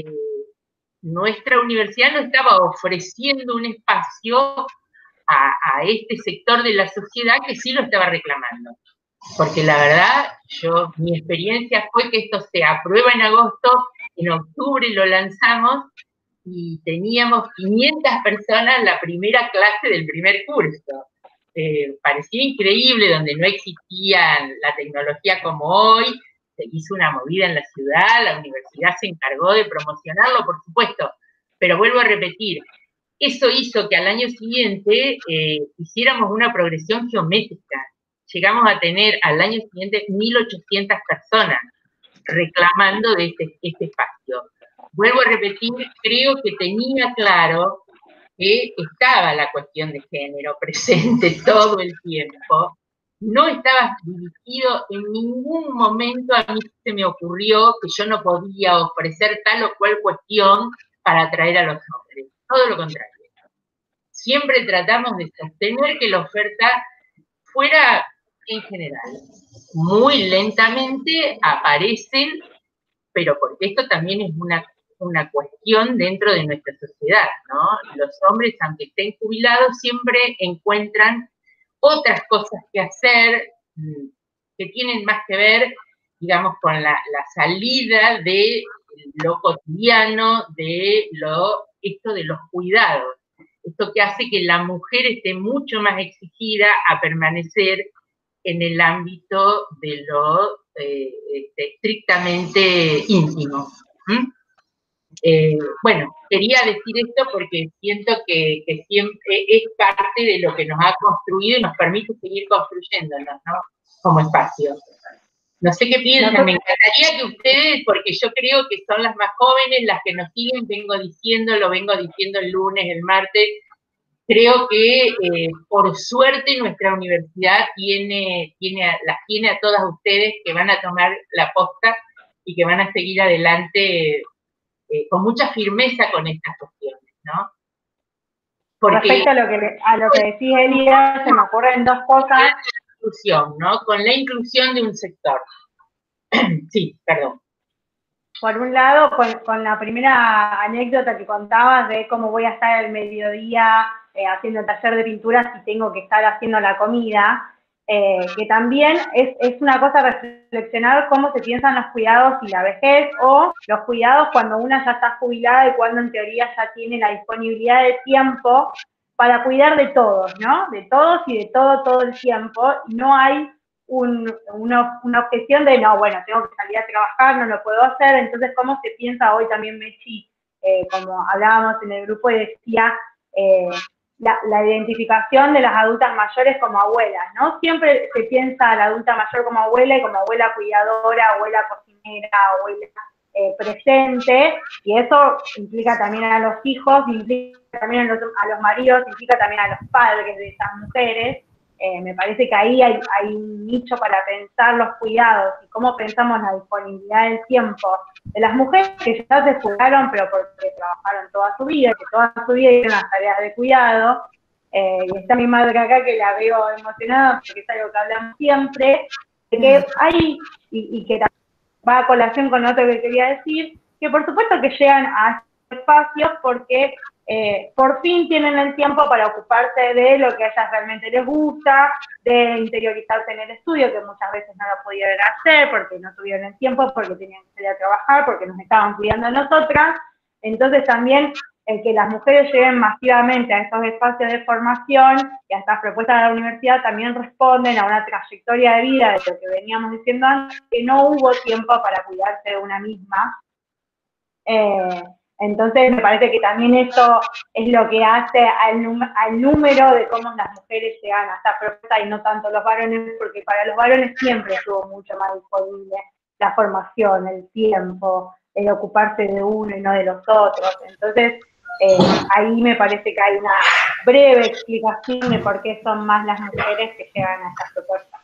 nuestra universidad no estaba ofreciendo un espacio a este sector de la sociedad que sí lo estaba reclamando. Porque la verdad, mi experiencia fue que esto se aprueba en agosto, en octubre lo lanzamos y teníamos 500 personas la primera clase del primer curso. Parecía increíble, donde no existía la tecnología como hoy, se hizo una movida en la ciudad, la universidad se encargó de promocionarlo, por supuesto, pero vuelvo a repetir, eso hizo que al año siguiente hiciéramos una progresión geométrica. Llegamos a tener al año siguiente 1.800 personas reclamando de este espacio. Vuelvo a repetir, creo que tenía claro que estaba la cuestión de género presente todo el tiempo. No estaba dirigido en ningún momento, a mí se me ocurrió que yo no podía ofrecer tal o cual cuestión para atraer a los hombres. Todo lo contrario. Siempre tratamos de sostener que la oferta fuera en general. Muy lentamente aparecen, pero porque esto también es una cuestión dentro de nuestra sociedad, ¿no? Los hombres, aunque estén jubilados, siempre encuentran otras cosas que hacer que tienen más que ver, digamos, con la salida de lo cotidiano, de esto de los cuidados. Esto que hace que la mujer esté mucho más exigida a permanecer en el ámbito de lo estrictamente íntimo. Bueno, quería decir esto porque siento que siempre es parte de lo que nos ha construido y nos permite seguir construyéndonos, ¿no? Como espacio. No sé qué piensan, me encantaría que ustedes, porque yo creo que son las más jóvenes, las que nos siguen, lo vengo diciendo el lunes, el martes. Creo que por suerte nuestra universidad las tiene a todas ustedes que van a tomar la posta y que van a seguir adelante con mucha firmeza con estas cuestiones, ¿no? Porque respecto a lo que decís, Elia, se me ocurren dos cosas. ¿No? Con la inclusión de un sector. Sí, perdón. Por un lado, con la primera anécdota que contabas de cómo voy a estar al mediodía haciendo el taller de pintura si tengo que estar haciendo la comida, que también es una cosa reflexionar cómo se piensan los cuidados y la vejez, o los cuidados cuando una ya está jubilada y cuando en teoría ya tiene la disponibilidad de tiempo para cuidar de todos, ¿no? De todos y de todo el tiempo, y no hay una objeción de, no, bueno, tengo que salir a trabajar, no lo puedo hacer. Entonces, ¿cómo se piensa hoy también, Mechi, como hablábamos en el grupo y decía, la identificación de las adultas mayores como abuelas, ¿no? Siempre se piensa a la adulta mayor como abuela y como abuela cuidadora, abuela cocinera, abuela presente, y eso implica también a los hijos, implica también a los maridos, implica también a los padres de esas mujeres. Me parece que ahí hay un nicho para pensar los cuidados y cómo pensamos la disponibilidad del tiempo de las mujeres que ya se jubilaron, pero porque trabajaron toda su vida, que toda su vida hicieron las tareas de cuidado. Y está mi madre acá, que la veo emocionada porque es algo que hablamos siempre, de que hay, y que va a colación con otro que quería decir, que por supuesto que llegan a estos espacios porque por fin tienen el tiempo para ocuparse de lo que a ellas realmente les gusta, de interiorizarse en el estudio, que muchas veces no lo pudieron hacer porque no tuvieron el tiempo, porque tenían que salir a trabajar, porque nos estaban cuidando a nosotras. Entonces también el que las mujeres lleguen masivamente a estos espacios de formación y a estas propuestas de la universidad también responden a una trayectoria de vida de lo que veníamos diciendo antes, que no hubo tiempo para cuidarse de una misma. Entonces me parece que también eso es lo que hace al número de cómo las mujeres llegan a esta propuesta y no tanto los varones, porque para los varones siempre estuvo mucho más disponible la formación, el tiempo, el ocuparse de uno y no de los otros. Entonces ahí me parece que hay una breve explicación de por qué son más las mujeres que llegan a estas propuestas.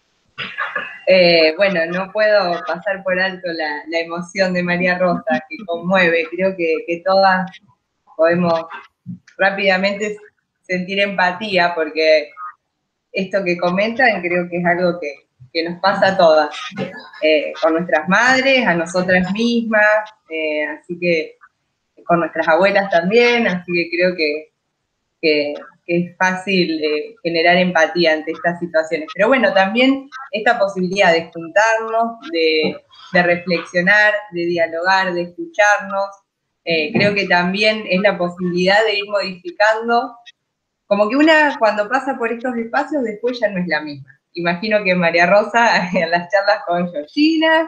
Bueno, no puedo pasar por alto la emoción de María Rosa, que conmueve. Creo que todas podemos rápidamente sentir empatía, porque esto que comentan creo que es algo que nos pasa a todas, con nuestras madres, a nosotras mismas, así que con nuestras abuelas también, así que creo que es fácil generar empatía ante estas situaciones. Pero bueno, también esta posibilidad de juntarnos, de reflexionar, de dialogar, de escucharnos, creo que también es la posibilidad de ir modificando, como que una cuando pasa por estos espacios después ya no es la misma. Imagino que María Rosa en las charlas con Georgina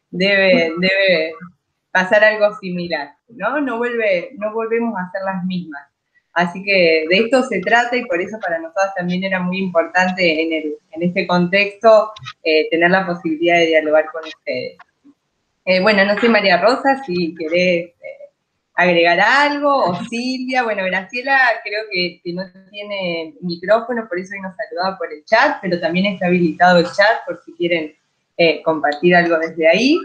debe pasar algo similar, ¿no? No volvemos a ser las mismas. Así que de esto se trata y por eso para nosotros también era muy importante en este contexto tener la posibilidad de dialogar con ustedes. Bueno, no sé, María Rosa, si querés agregar algo, o Silvia. Bueno, Graciela creo que no tiene micrófono, por eso hoy nos saludaba por el chat, pero también está habilitado el chat por si quieren compartir algo desde ahí.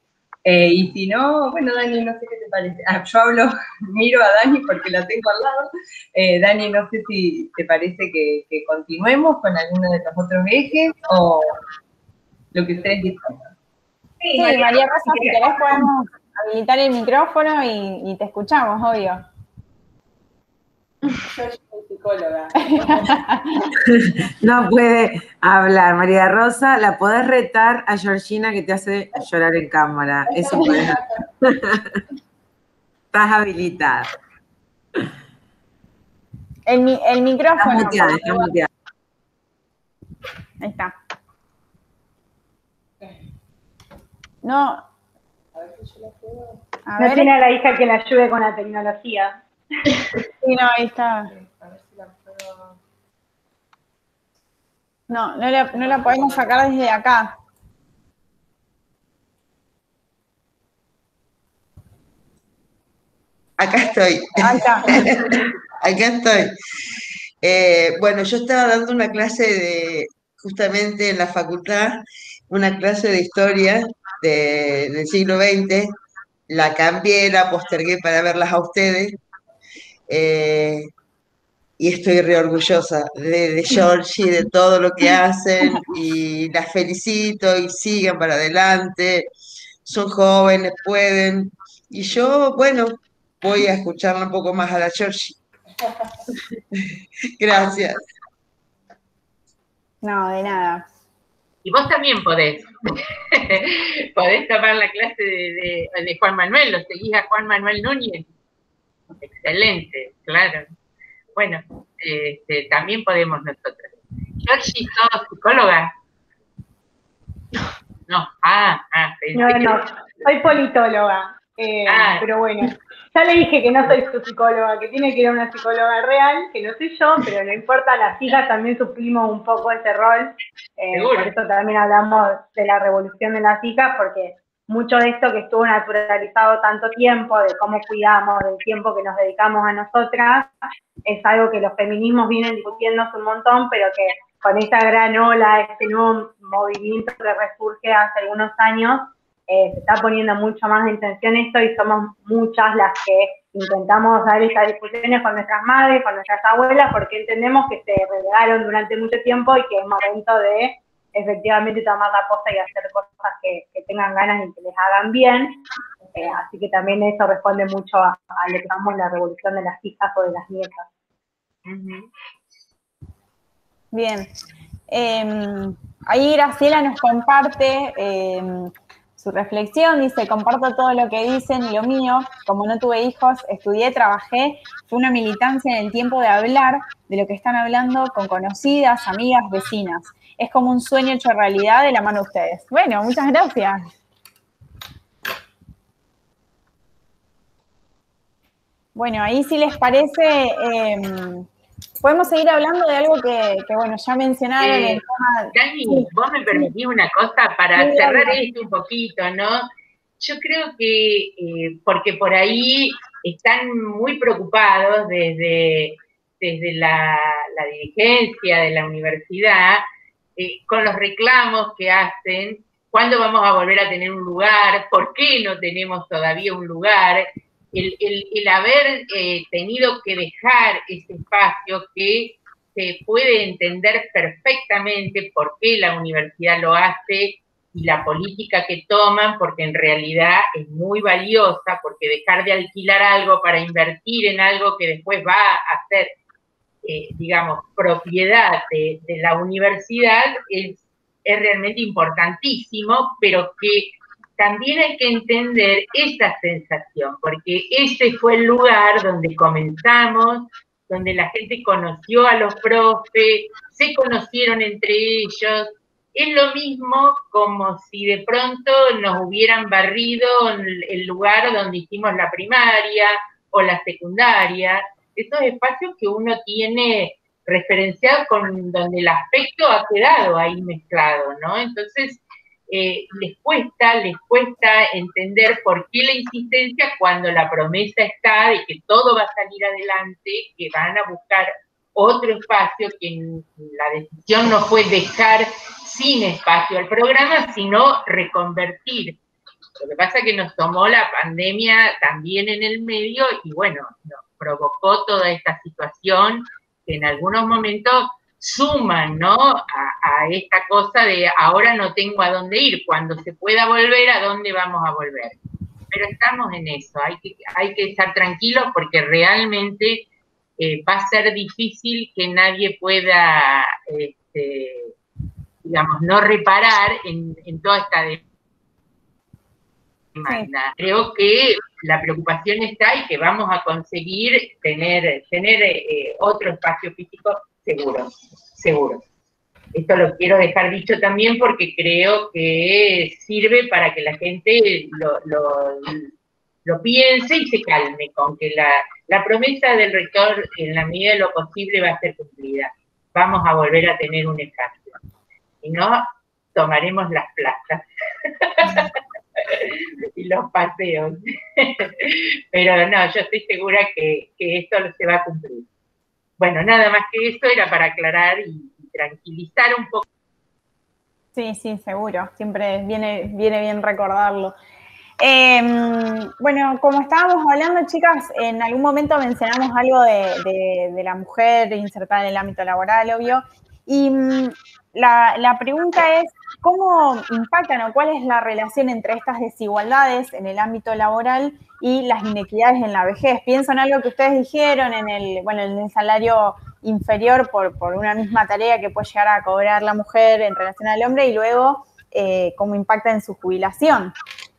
Y si no, bueno, Dani, no sé qué te parece. Yo miro a Dani porque la tengo al lado. Dani, no sé si te parece que continuemos con alguno de los otros ejes o lo que ustedes dispongan. Sí, María Rosa, si querés podemos habilitar el micrófono y te escuchamos, obvio. Yo soy psicóloga. No puede hablar, María Rosa. La podés retar a Georgina, que te hace llorar en cámara. Eso podés hacer. Estás habilitada. El micrófono. Está muteada. Ahí está. No. A ver. No tiene a la hija que la ayude con la tecnología. Sí, no, ahí está. No la podemos sacar desde acá. Acá estoy. Acá. Acá estoy. Bueno, yo estaba dando una clase justamente en la facultad, una clase de historia del siglo XX. La cambié, la postergué para verlas a ustedes. Y estoy re orgullosa de Georgie, de todo lo que hacen, y las felicito y sigan para adelante. Son jóvenes, pueden. Y yo, bueno, voy a escucharla un poco más a la Georgie. Gracias. No, de nada. Y vos también podés. Podés tomar la clase de Juan Manuel, lo seguís a Juan Manuel Núñez. Excelente, claro. Bueno, también podemos nosotros. Georgie, ¿sos psicóloga? No, No, soy politóloga, pero bueno, ya le dije que no soy su psicóloga, que tiene que ir a una psicóloga real, que no soy yo, pero no importa, las hijas también suplimos un poco ese rol, por eso también hablamos de la revolución de las hijas, porque mucho de esto que estuvo naturalizado tanto tiempo, de cómo cuidamos, del tiempo que nos dedicamos a nosotras, es algo que los feminismos vienen discutiendo hace un montón, pero que con esta gran ola, este nuevo movimiento que resurge hace algunos años, se está poniendo mucho más en tensión esto y somos muchas las que intentamos dar estas discusiones con nuestras madres, con nuestras abuelas, porque entendemos que se relegaron durante mucho tiempo y que es momento de efectivamente tomar la posta y hacer cosas que tengan ganas y que les hagan bien. Así que también eso responde mucho a lo que llamamos la revolución de las hijas o de las nietas. Bien. Ahí Graciela nos comparte su reflexión. Dice, comparto todo lo que dicen y lo mío, como no tuve hijos, estudié, trabajé, fue una militancia en el tiempo de hablar de lo que están hablando con conocidas, amigas, vecinas. Es como un sueño hecho realidad de la mano de ustedes. Bueno, muchas gracias. Bueno, ahí si les parece, podemos seguir hablando de algo que bueno, ya mencionaron. El tema. Dani, Sí. vos me permitís una cosa para Sí, cerrar claro. esto un poquito, ¿no? Yo creo que, porque por ahí están muy preocupados desde la dirigencia de la universidad, con los reclamos que hacen, cuándo vamos a volver a tener un lugar, por qué no tenemos todavía un lugar, el haber tenido que dejar ese espacio que se puede entender perfectamente por qué la universidad lo hace y la política que toman, porque en realidad es muy valiosa, porque dejar de alquilar algo para invertir en algo que después va a ser, digamos, propiedad de la universidad es realmente importantísimo, pero que también hay que entender esta sensación, porque ese fue el lugar donde comenzamos, donde la gente conoció a los profes, se conocieron entre ellos. Es lo mismo como si de pronto nos hubieran barrido en el lugar donde hicimos la primaria o la secundaria, esos espacios que uno tiene referenciados con donde el afecto ha quedado ahí mezclado, ¿no? Entonces, les cuesta entender por qué la insistencia cuando la promesa está de que todo va a salir adelante, que van a buscar otro espacio, que la decisión no fue dejar sin espacio al programa, sino reconvertir. Lo que pasa es que nos tomó la pandemia también en el medio y bueno, nos provocó toda esta situación que en algunos momentos suman, ¿no? A esta cosa de ahora no tengo a dónde ir, cuando se pueda volver, ¿a dónde vamos a volver? Pero estamos en eso, hay que estar tranquilos porque realmente va a ser difícil que nadie pueda, digamos, no reparar en toda esta demanda. Sí. Creo que la preocupación está y que vamos a conseguir tener otro espacio físico seguro. Esto lo quiero dejar dicho también porque creo que sirve para que la gente lo piense y se calme con que la promesa del rector en la medida de lo posible va a ser cumplida. Vamos a volver a tener un espacio. Si no, tomaremos las plazas y los paseos. Pero no, yo estoy segura que esto se va a cumplir. Bueno, nada más que eso era para aclarar y tranquilizar un poco. Sí, seguro. Siempre viene bien recordarlo. Bueno, como estábamos hablando, chicas, en algún momento mencionamos algo de la mujer insertada en el ámbito laboral, obvio. Y la pregunta es, ¿cómo impactan o cuál es la relación entre estas desigualdades en el ámbito laboral y las inequidades en la vejez? Pienso en algo que ustedes dijeron, en el salario inferior por una misma tarea que puede llegar a cobrar la mujer en relación al hombre y luego cómo impacta en su jubilación.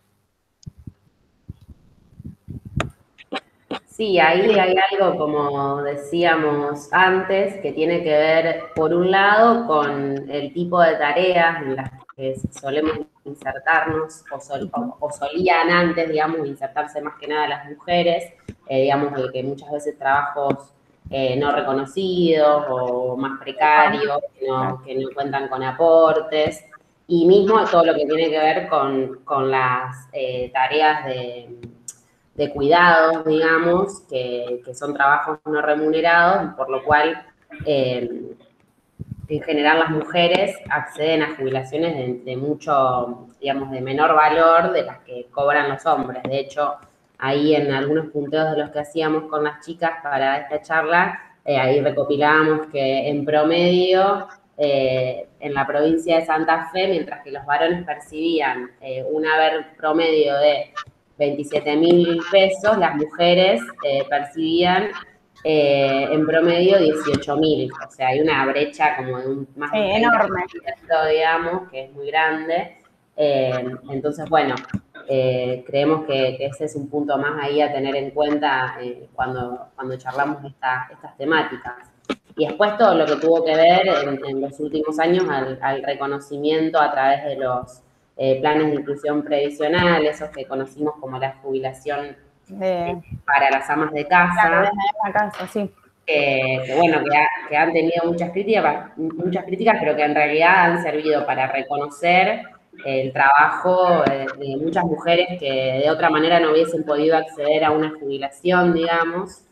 Sí, ahí hay algo, como decíamos antes, que tiene que ver, por un lado, con el tipo de tareas en las que solemos insertarnos, o solían antes, digamos, insertarse más que nada las mujeres, digamos, de que muchas veces trabajos no reconocidos o más precarios, que no cuentan con aportes, y mismo todo lo que tiene que ver con las tareas de cuidados, digamos, que son trabajos no remunerados, por lo cual, en general, las mujeres acceden a jubilaciones de mucho, digamos, de menor valor de las que cobran los hombres. De hecho, ahí en algunos punteos de los que hacíamos con las chicas para esta charla, ahí recopilábamos que en promedio, en la provincia de Santa Fe, mientras que los varones percibían un haber promedio de 27.000 pesos, las mujeres percibían en promedio 18.000. O sea, hay una brecha como de más de enorme, digamos, que es muy grande. Entonces, bueno, creemos que ese es un punto más ahí a tener en cuenta cuando charlamos estas temáticas. Y después todo lo que tuvo que ver en los últimos años al reconocimiento a través de los planes de inclusión previsional, esos que conocimos como la jubilación para las amas de casa. Sí. Que han tenido muchas críticas, pero que en realidad han servido para reconocer el trabajo de muchas mujeres que de otra manera no hubiesen podido acceder a una jubilación, digamos.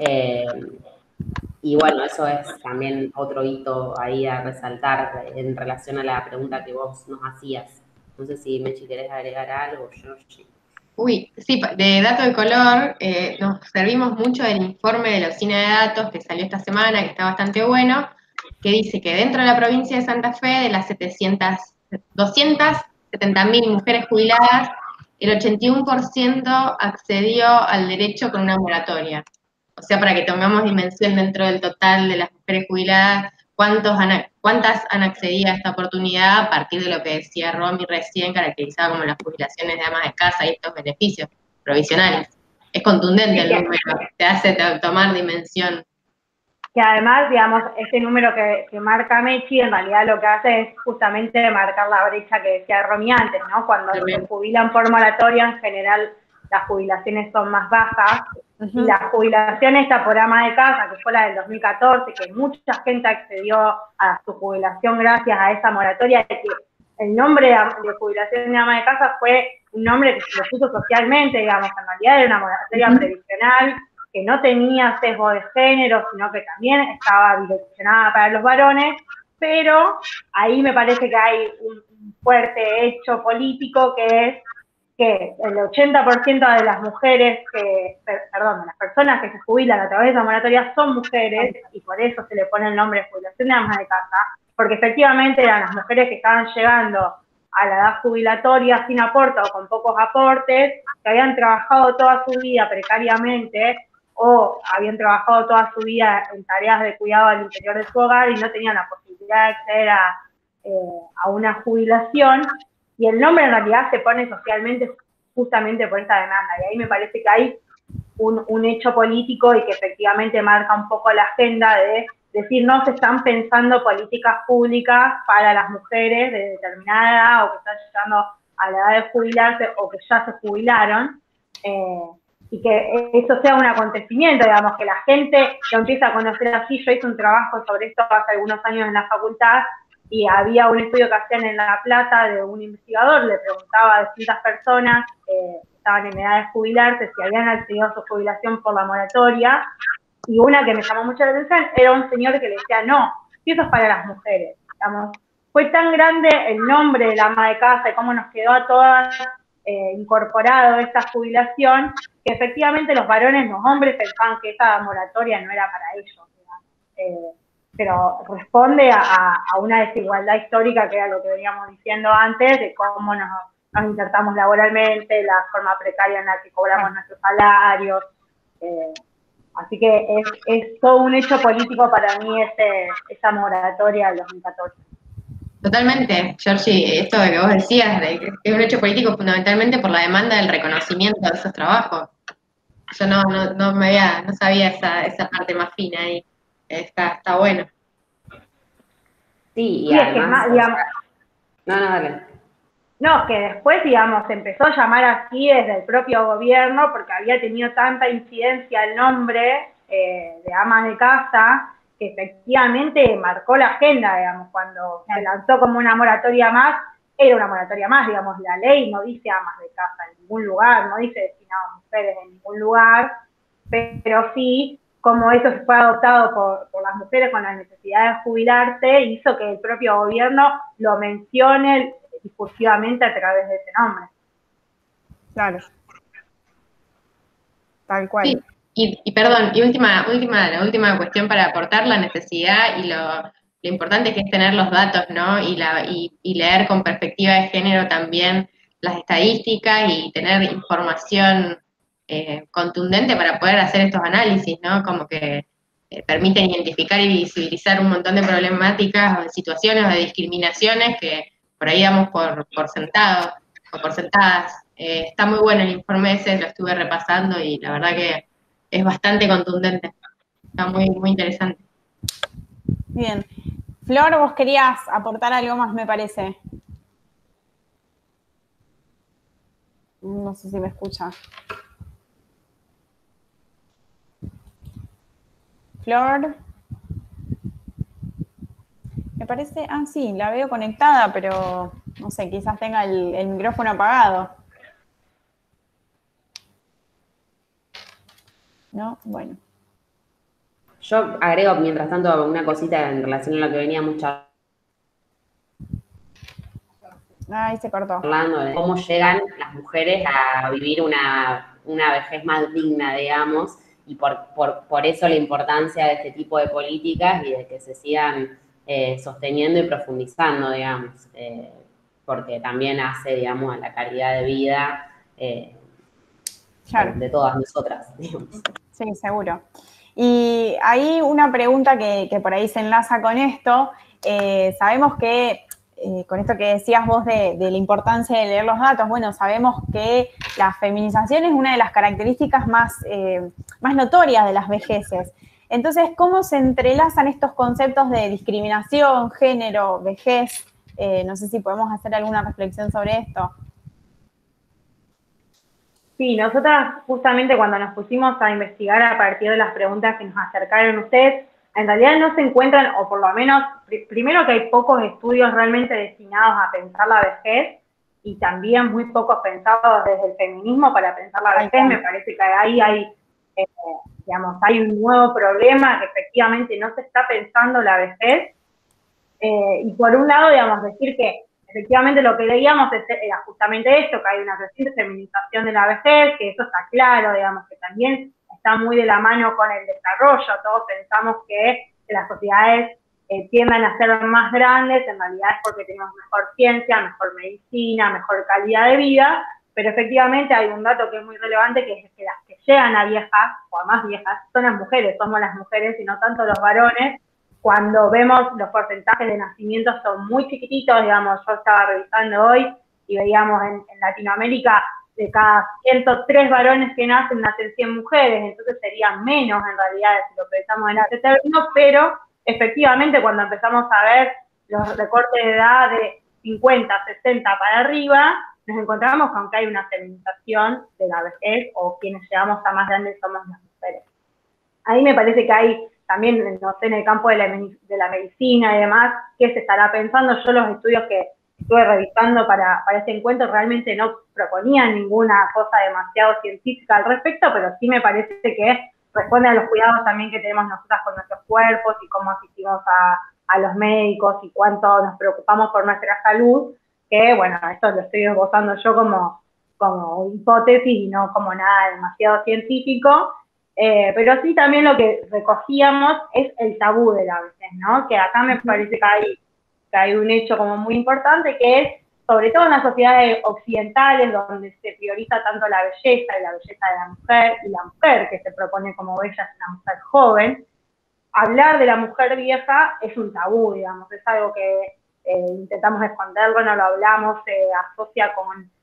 Y bueno, eso es también otro hito ahí a resaltar en relación a la pregunta que vos nos hacías. No sé si Mechi querés agregar algo, Georgie. Uy, sí, de dato de color, nos servimos mucho del informe de la Oficina de Datos que salió esta semana, que está bastante bueno, que dice que dentro de la provincia de Santa Fe, de las 270.000 mujeres jubiladas, el 81% accedió al derecho con una moratoria. O sea, para que tengamos dimensión dentro del total de las mujeres jubiladas, ¿cuántas han accedido a esta oportunidad a partir de lo que decía Romy recién, caracterizada como las jubilaciones de amas de casa y estos beneficios provisionales? Es contundente el número, te hace tomar dimensión. Que además, digamos, este número que marca Mechi, en realidad lo que hace es justamente marcar la brecha que decía Romy antes, ¿no? Cuando se jubilan por moratoria, en general las jubilaciones son más bajas, y la jubilación esta por ama de casa, que fue la del 2014, que mucha gente accedió a su jubilación gracias a esa moratoria, que el nombre de jubilación de ama de casa fue un nombre que se lo puso socialmente, digamos, en realidad era una moratoria previsional, que no tenía sesgo de género, sino que también estaba direccionada para los varones, pero ahí me parece que hay un fuerte hecho político que es que el 80% de las mujeres de las personas que se jubilan a través de esa moratoria son mujeres, y por eso se le pone el nombre de jubilación de amas de casa, porque efectivamente eran las mujeres que estaban llegando a la edad jubilatoria sin aporte o con pocos aportes, que habían trabajado toda su vida precariamente o habían trabajado toda su vida en tareas de cuidado al interior de su hogar y no tenían la posibilidad de acceder a una jubilación. Y el nombre en realidad se pone socialmente justamente por esta demanda. Y ahí me parece que hay un hecho político y que efectivamente marca un poco la agenda de decir, no se están pensando políticas públicas para las mujeres de determinada edad o que están llegando a la edad de jubilarse o que ya se jubilaron. Y que eso sea un acontecimiento, digamos, que la gente lo empieza a conocer así. Yo hice un trabajo sobre esto hace algunos años en la facultad, y había un estudio que hacían en La Plata de un investigador, le preguntaba a distintas personas que estaban en edad de jubilarse si habían accedido a su jubilación por la moratoria, y una que me llamó mucho la atención era un señor que le decía, no, si eso es para las mujeres, digamos. Fue tan grande el nombre de la ama de casa y cómo nos quedó a todas incorporado esta jubilación, que efectivamente los varones, los hombres pensaban que esa moratoria no era para ellos, pero responde a una desigualdad histórica que era lo que veníamos diciendo antes, de cómo nos insertamos laboralmente, la forma precaria en la que cobramos nuestros salarios. Así que es todo un hecho político para mí esa moratoria del 2014. Totalmente, Georgie, esto de que vos decías, de que es un hecho político fundamentalmente por la demanda del reconocimiento de esos trabajos. Yo no sabía esa parte más fina ahí. Está bueno. Sí, y además, es que más, digamos, dale. No, que después, digamos, se empezó a llamar así desde el propio gobierno porque había tenido tanta incidencia el nombre de amas de casa, que efectivamente marcó la agenda, digamos, cuando se lanzó como una moratoria más, era una moratoria más, digamos, la ley no dice amas de casa en ningún lugar, no dice destinado a mujeres en ningún lugar, pero sí, como eso fue adoptado por las mujeres con la necesidad de jubilarse, hizo que el propio gobierno lo mencione discursivamente a través de ese nombre. Claro. Tal cual. Sí. Y perdón, la última cuestión para aportar, la necesidad y lo importante que es tener los datos, ¿no? Y leer con perspectiva de género también las estadísticas y tener información contundente para poder hacer estos análisis, ¿no? Como que permiten identificar y visibilizar un montón de problemáticas o de situaciones o de discriminaciones que por ahí damos por sentado o por sentadas. Está muy bueno el informe ese, lo estuve repasando y la verdad que es bastante contundente. Está muy, muy interesante. Bien. Flor, vos querías aportar algo más, me parece. No sé si me escucha. Flor. Me parece, sí, la veo conectada, pero no sé, quizás tenga el micrófono apagado. ¿No? Bueno. Yo agrego, mientras tanto, una cosita en relación a lo que veníamos Ahí se cortó. hablando de cómo llegan las mujeres a vivir una vejez más digna, digamos, y por eso la importancia de este tipo de políticas y de que se sigan sosteniendo y profundizando, digamos, porque también hace, digamos, a la calidad de vida Claro. de todas nosotras, digamos. Sí, seguro. Y hay una pregunta que por ahí se enlaza con esto. Sabemos que, con esto que decías vos de la importancia de leer los datos, bueno, sabemos que la feminización es una de las características más notorias de las vejeces. Entonces, ¿cómo se entrelazan estos conceptos de discriminación, género, vejez? No sé si podemos hacer alguna reflexión sobre esto. Sí, nosotras justamente cuando nos pusimos a investigar a partir de las preguntas que nos acercaron ustedes, en realidad no se encuentran, o por lo menos, primero que hay pocos estudios realmente destinados a pensar la vejez, y también muy pocos pensados desde el feminismo para pensar la vejez. Me parece que ahí hay, digamos, hay un nuevo problema, que efectivamente no se está pensando la vejez, y por un lado, digamos, decir que efectivamente lo que leíamos era justamente esto, que hay una creciente feminización de la vejez, que eso está claro, digamos, que también está muy de la mano con el desarrollo. Todos pensamos que las sociedades tiendan a ser más grandes, en realidad es porque tenemos mejor ciencia, mejor medicina, mejor calidad de vida, pero efectivamente hay un dato que es muy relevante, que es que las que llegan a viejas, o a más viejas, son las mujeres, somos las mujeres y no tanto los varones. Cuando vemos los porcentajes de nacimientos son muy chiquititos, digamos, yo estaba revisando hoy y veíamos en Latinoamérica de cada 103 varones que nacen 100 mujeres, entonces serían menos en realidad si lo pensamos en este término, pero efectivamente cuando empezamos a ver los recortes de edad de 50, 60 para arriba, nos encontramos con que hay una feminización de la vejez, o quienes llegamos a más grandes somos las mujeres. Ahí me parece que hay también, no sé, en el campo de la medicina y demás, ¿qué se estará pensando? Yo los estudios que estuve revisando para este encuentro realmente no proponían ninguna cosa demasiado científica al respecto, pero sí me parece que responde a los cuidados también que tenemos nosotras con nuestros cuerpos y cómo asistimos a los médicos y cuánto nos preocupamos por nuestra salud, que bueno, esto lo estoy esbozando yo como hipótesis y no como nada demasiado científico. Pero sí también lo que recogíamos es el tabú de la vejez, ¿no? Que acá me parece que hay un hecho como muy importante, que es, sobre todo en las sociedades occidentales, donde se prioriza tanto la belleza y la belleza de la mujer, y la mujer que se propone como bella es una mujer joven, hablar de la mujer vieja es un tabú, digamos, es algo que intentamos esconderlo, no lo hablamos, se asocia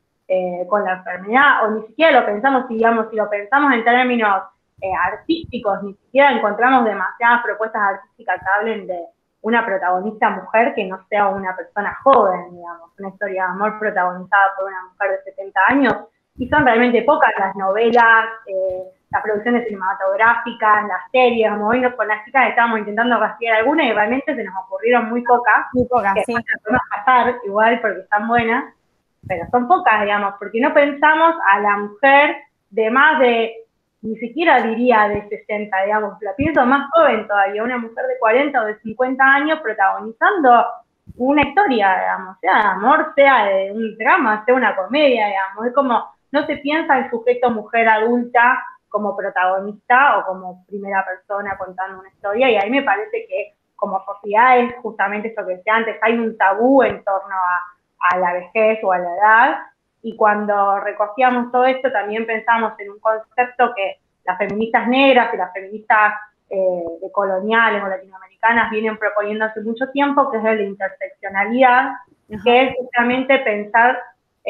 con la enfermedad, o ni siquiera lo pensamos, digamos, si lo pensamos en términos artísticos, ni siquiera encontramos demasiadas propuestas artísticas que hablen de una protagonista mujer que no sea una persona joven, digamos, una historia de amor protagonizada por una mujer de 70 años, y son realmente pocas las novelas, las producciones cinematográficas, las series, como hoy con las chicas estábamos intentando rastrear algunas y realmente se nos ocurrieron muy pocas, que sí. las podemos pasar igual porque están buenas, pero son pocas, digamos, porque no pensamos a la mujer de más de, ni siquiera diría de 60, digamos, la pienso más joven todavía, una mujer de 40 o de 50 años protagonizando una historia, digamos, sea de amor, sea de un drama, sea una comedia, digamos, es como, no se piensa el sujeto mujer adulta como protagonista o como primera persona contando una historia, y ahí me parece que como sociedad es justamente esto que decía antes, hay un tabú en torno a la vejez o a la edad, y cuando recogíamos todo esto también pensamos en un concepto que las feministas negras y las feministas de coloniales o latinoamericanas vienen proponiendo hace mucho tiempo, que es de la interseccionalidad, que es justamente pensar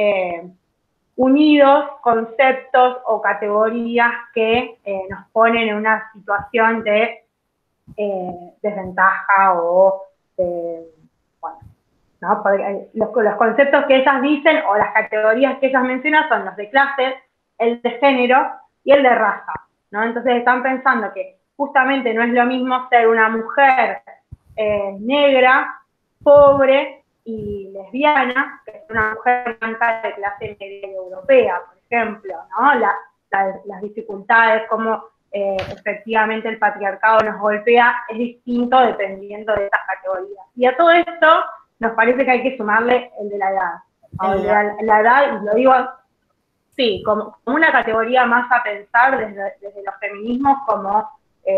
unidos conceptos o categorías que nos ponen en una situación de desventaja o de, bueno, ¿no? Los conceptos que ellas dicen o las categorías que ellas mencionan son los de clase, el de género y el de raza, ¿no? Entonces están pensando que justamente no es lo mismo ser una mujer negra, pobre y lesbiana, que ser una mujer blanca de clase media y europea, por ejemplo, ¿no? Las dificultades, como efectivamente el patriarcado nos golpea, es distinto dependiendo de estas categorías. Y a todo esto nos parece que hay que sumarle el de la edad. La edad, y lo digo, sí, como una categoría más a pensar desde los feminismos como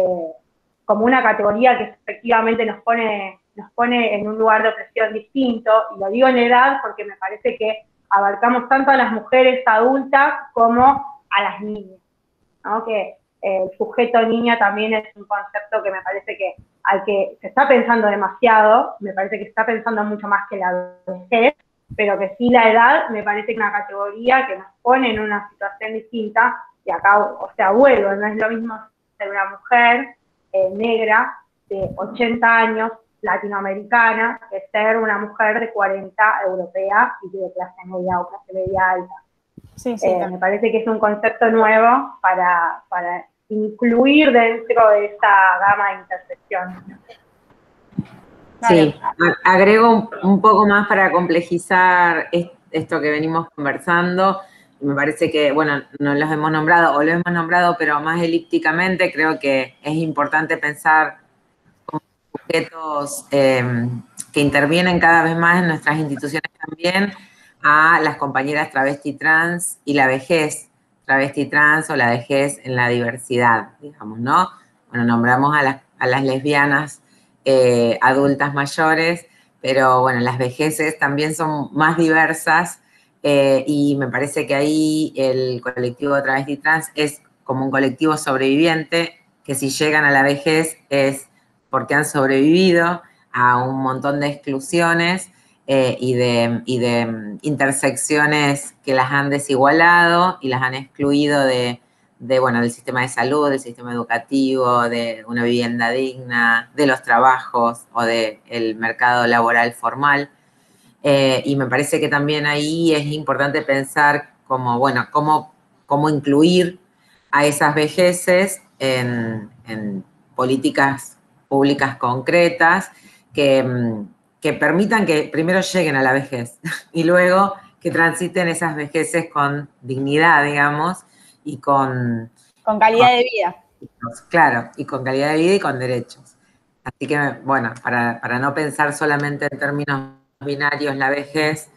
una categoría que efectivamente nos pone en un lugar de opresión distinto, y lo digo en edad porque me parece que abarcamos tanto a las mujeres adultas como a las niñas, ¿no? Que el sujeto niña también es un concepto que me parece que se está pensando demasiado, me parece que se está pensando mucho más que la vejez, pero que sí la edad me parece que es una categoría que nos pone en una situación distinta, y acá, o sea, vuelvo, no es lo mismo ser una mujer negra de 80 años, latinoamericana, que ser una mujer de 40 europea y de clase media o clase media alta. Sí, sí, me parece que es un concepto nuevo para incluir dentro de esta gama de intersección. Sí, agrego un poco más para complejizar esto que venimos conversando. Me parece que, bueno, no los hemos nombrado, o lo hemos nombrado, pero más elípticamente. Creo que es importante pensar como sujetos que intervienen cada vez más en nuestras instituciones también, a las compañeras travesti trans y la vejez travesti trans o la vejez en la diversidad, digamos, ¿no? Bueno, nombramos a las lesbianas adultas mayores, pero bueno, las vejeces también son más diversas, y me parece que ahí el colectivo travesti trans es como un colectivo sobreviviente, que si llegan a la vejez es porque han sobrevivido a un montón de exclusiones y de intersecciones que las han desigualado y las han excluido bueno, del sistema de salud, del sistema educativo, de una vivienda digna, de los trabajos o del mercado laboral formal. Y me parece que también ahí es importante pensar como, bueno, cómo incluir a esas vejeces en políticas públicas concretas que permitan que primero lleguen a la vejez y luego que transiten esas vejeces con dignidad, digamos, y con calidad de vida. Claro, y con calidad de vida y con derechos. Así que, bueno, para no pensar solamente en términos binarios la vejez,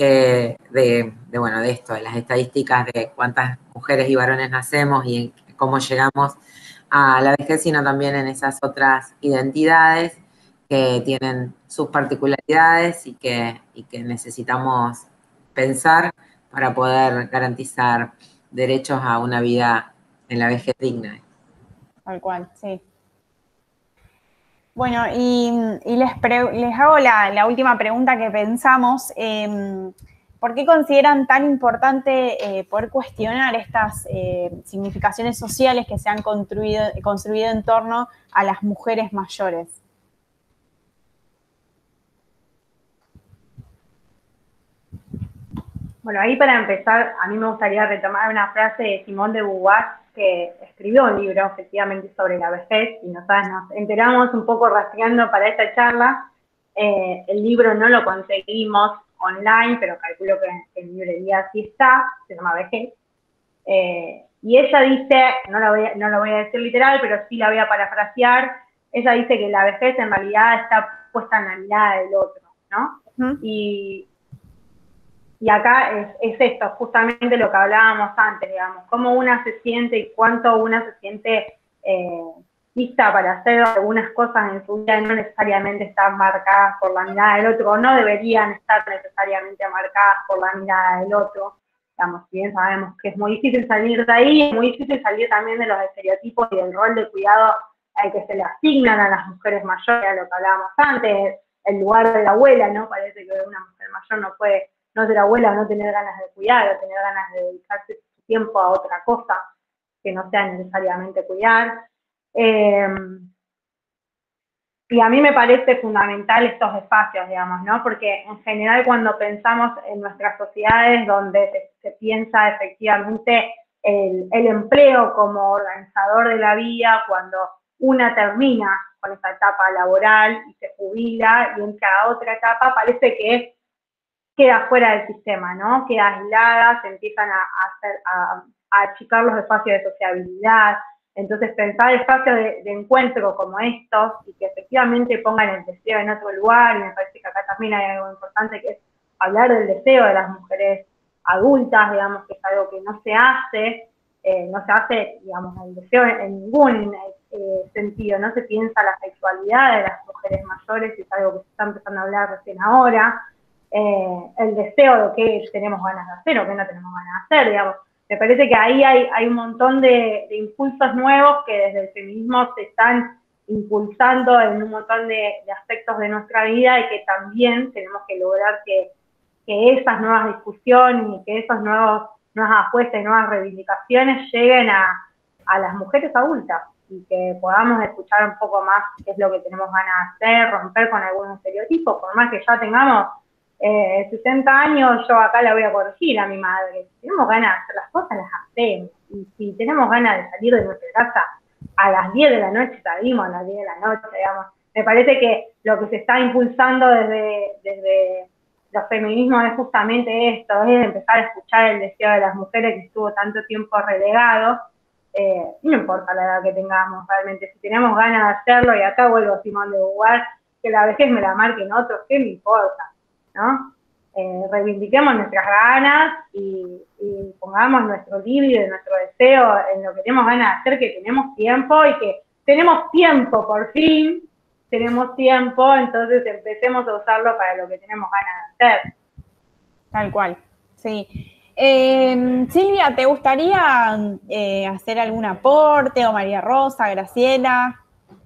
de esto, de las estadísticas de cuántas mujeres y varones nacemos y cómo llegamos a la vejez, sino también en esas otras identidades que tienen sus particularidades y que necesitamos pensar para poder garantizar derechos a una vida en la vejez digna. Tal cual, sí. Bueno, y les hago la última pregunta que pensamos. ¿Por qué consideran tan importante poder cuestionar estas significaciones sociales que se han construido en torno a las mujeres mayores? Bueno, ahí para empezar, a mí me gustaría retomar una frase de Simone de Beauvoir, que escribió un libro efectivamente sobre la vejez, y nosotras nos enteramos un poco rastreando para esta charla. El libro no lo conseguimos online, pero calculo que en librería sí está, se llama Vejez. Y ella dice, no lo voy a decir literal, pero sí la voy a parafrasear, ella dice que la vejez en realidad está puesta en la mirada del otro, ¿no? Uh-huh. Y acá es esto, justamente lo que hablábamos antes, digamos, cómo una se siente y cuánto una se siente lista para hacer algunas cosas en su vida, no necesariamente están marcadas por la mirada del otro, o no deberían estar necesariamente marcadas por la mirada del otro. Digamos, si bien sabemos que es muy difícil salir de ahí, es muy difícil salir también de los estereotipos y del rol de cuidado que se le asignan a las mujeres mayores, a lo que hablábamos antes, el lugar de la abuela, ¿no? Parece que una mujer mayor no puede no ser abuela o no tener ganas de cuidar o tener ganas de dedicarse su tiempo a otra cosa que no sea necesariamente cuidar. Y a mí me parece fundamental estos espacios, digamos, ¿no? Porque en general cuando pensamos en nuestras sociedades donde se piensa efectivamente el empleo como organizador de la vida, cuando una termina con esa etapa laboral y se jubila y entra a otra etapa, parece que queda fuera del sistema, ¿no? Queda aislada, se empiezan a achicar los espacios de sociabilidad. Entonces, pensar espacios de encuentro como estos y que efectivamente pongan el deseo en otro lugar, y me parece que acá también hay algo importante que es hablar del deseo de las mujeres adultas, digamos, que es algo que no se hace, digamos, el deseo en ningún sentido, no se piensa la sexualidad de las mujeres mayores, es algo que se está empezando a hablar recién ahora, el deseo de qué tenemos ganas de hacer o qué no tenemos ganas de hacer, digamos. Me parece que ahí hay un montón de impulsos nuevos que desde el feminismo se están impulsando en un montón de aspectos de nuestra vida y que también tenemos que lograr que esas nuevas discusiones y que esas nuevas apuestas y nuevas reivindicaciones lleguen a las mujeres adultas y que podamos escuchar un poco más qué es lo que tenemos ganas de hacer, romper con algunos estereotipos, por más que ya tengamos 60 años, yo acá la voy a corregir a mi madre. Si tenemos ganas de hacer las cosas, las hacemos. Y si tenemos ganas de salir de nuestra casa a las 10 de la noche, salimos a las 10 de la noche, digamos. Me parece que lo que se está impulsando desde los feminismos es justamente esto, es empezar a escuchar el deseo de las mujeres que estuvo tanto tiempo relegado, no importa la edad que tengamos realmente, si tenemos ganas de hacerlo, y acá vuelvo a Simón de Beauvoir, que la vejez me la marquen otros, ¿qué me importa? ¿No? Reivindiquemos nuestras ganas y pongamos nuestro libido y nuestro deseo en lo que tenemos ganas de hacer, que tenemos tiempo y que tenemos tiempo, por fin tenemos tiempo, entonces empecemos a usarlo para lo que tenemos ganas de hacer. Tal cual, sí. Silvia, ¿te gustaría hacer algún aporte? O María Rosa, Graciela.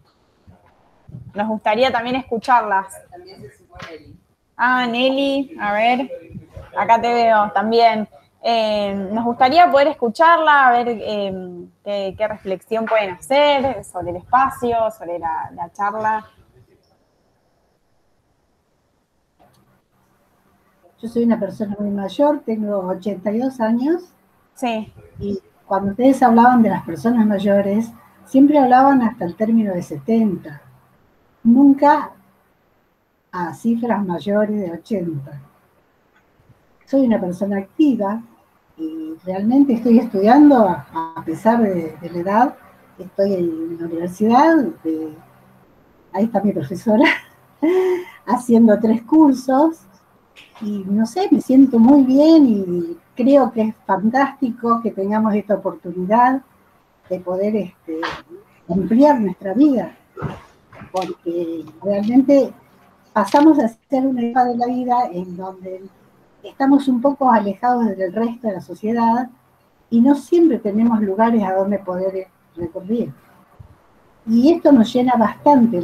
Nos gustaría también escucharlas. También se sumó Nelly. Ah, Nelly, a ver, acá te veo también. Nos gustaría poder escucharla, a ver qué reflexión pueden hacer sobre el espacio, sobre la charla. Yo soy una persona muy mayor, tengo 82 años. Sí. Y cuando ustedes hablaban de las personas mayores, siempre hablaban hasta el término de 70. Nunca a cifras mayores de 80. Soy una persona activa y realmente estoy estudiando, a pesar de la edad, estoy en la universidad, ahí está mi profesora, haciendo 3 cursos, y no sé, me siento muy bien y creo que es fantástico que tengamos esta oportunidad de poder ampliar nuestra vida, porque realmente pasamos a ser una etapa de la vida en donde estamos un poco alejados del resto de la sociedad y no siempre tenemos lugares a donde poder recurrir. Y esto nos llena bastante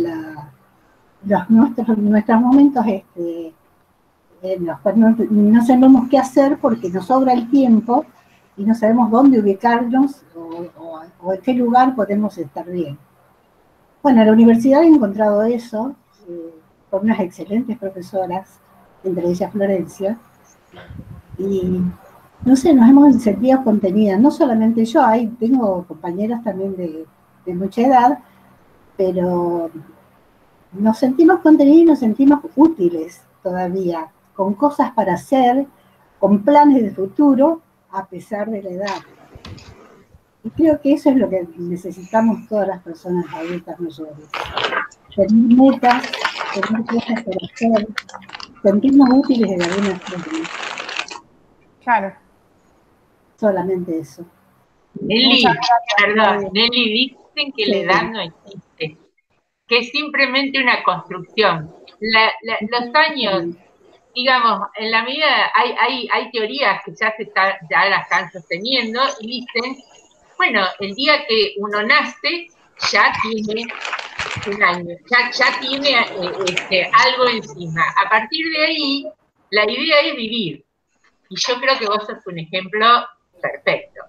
nuestros momentos en los cuales no sabemos qué hacer porque nos sobra el tiempo y no sabemos dónde ubicarnos o en qué lugar podemos estar bien. Bueno, en la universidad he encontrado eso, con unas excelentes profesoras, entre ellas Florencia, y no sé, nos hemos sentido contenidas, no solamente yo, tengo compañeras también de mucha edad, pero nos sentimos contenidas y nos sentimos útiles todavía, con cosas para hacer, con planes de futuro, a pesar de la edad. Y creo que eso es lo que necesitamos todas las personas adultas mayores. Tener metas, tener cosas para hacer, sentirnos útiles de alguna forma. Claro. Solamente eso. Nelly, perdón, Nelly, dicen que la edad no existe, que es simplemente una construcción. Los años, digamos, en la medida, hay teorías que ya las están sosteniendo y dicen, bueno, el día que uno nace, ya tiene un año, ya tiene algo encima. A partir de ahí, la idea es vivir. Y yo creo que vos sos un ejemplo perfecto.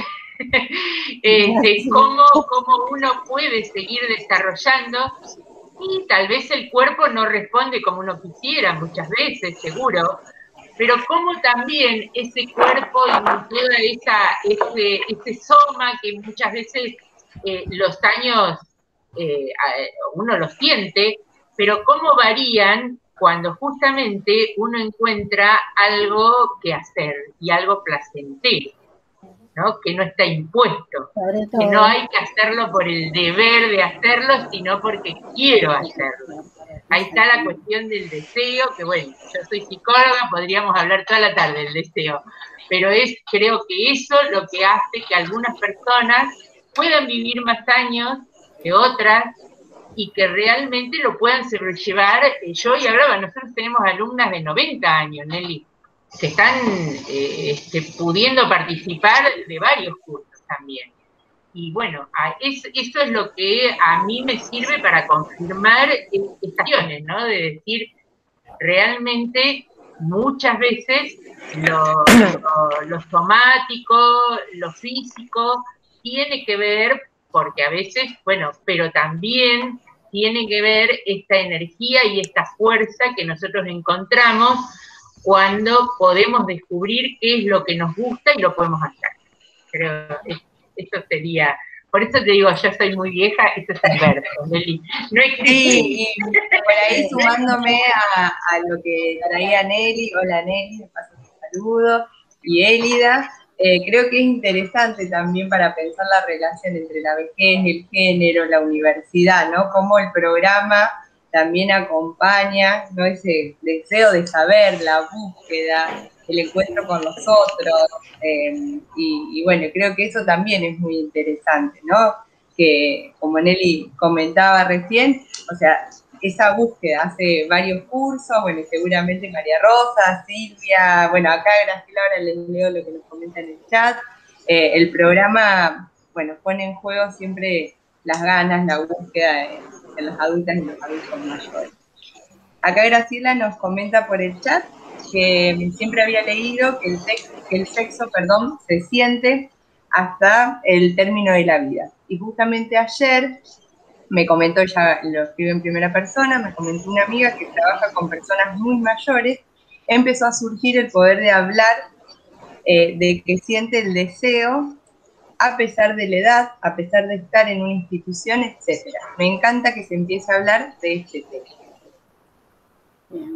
Cómo uno puede seguir desarrollando, y tal vez el cuerpo no responde como uno quisiera muchas veces, seguro, pero cómo también ese cuerpo y toda ese soma que muchas veces los años uno los siente, pero cómo varían cuando justamente uno encuentra algo que hacer y algo placentero, ¿no? Que no está impuesto, que no hay que hacerlo por el deber de hacerlo, sino porque quiero hacerlo. Ahí está la cuestión del deseo, que bueno, yo soy psicóloga, podríamos hablar toda la tarde del deseo, pero creo que eso lo que hace que algunas personas puedan vivir más años que otras y que realmente lo puedan sobrellevar. Yo hoy hablaba, nosotros tenemos alumnas de 90 años, Nelly, que están pudiendo participar de varios cursos también. Y bueno, eso es lo que a mí me sirve para confirmar estas acciones, ¿no? De decir, realmente muchas veces lo somático, lo físico, tiene que ver, porque a veces, bueno, pero también tiene que ver esta energía y esta fuerza que nosotros encontramos cuando podemos descubrir qué es lo que nos gusta y lo podemos hacer. Creo que eso sería, por eso te digo, yo soy muy vieja, eso es un verso, Nelly. No existe. Sí, y por ahí sumándome a lo que traía Nelly, hola Nelly, me paso un saludo, y Élida, creo que es interesante también para pensar la relación entre la vejez, el género, la universidad, ¿no? Cómo el programa también acompaña, ¿no? Ese deseo de saber, la búsqueda, el encuentro con los otros, y bueno, creo que eso también es muy interesante, ¿no? Que, como Nelly comentaba recién, o sea, esa búsqueda hace varios cursos, bueno, seguramente María Rosa, Silvia, bueno, acá Graciela ahora les leo lo que nos comenta en el chat. El programa, bueno, pone en juego siempre las ganas, la búsqueda en las adultas y los adultos mayores. Acá Graciela nos comenta por el chat que siempre había leído que el sexo, se siente hasta el término de la vida. Y justamente ayer me comentó, ella lo escribe en primera persona, me comentó una amiga que trabaja con personas muy mayores, empezó a surgir el poder de hablar de que siente el deseo a pesar de la edad, a pesar de estar en una institución, etc. Me encanta que se empiece a hablar de este tema. Bien.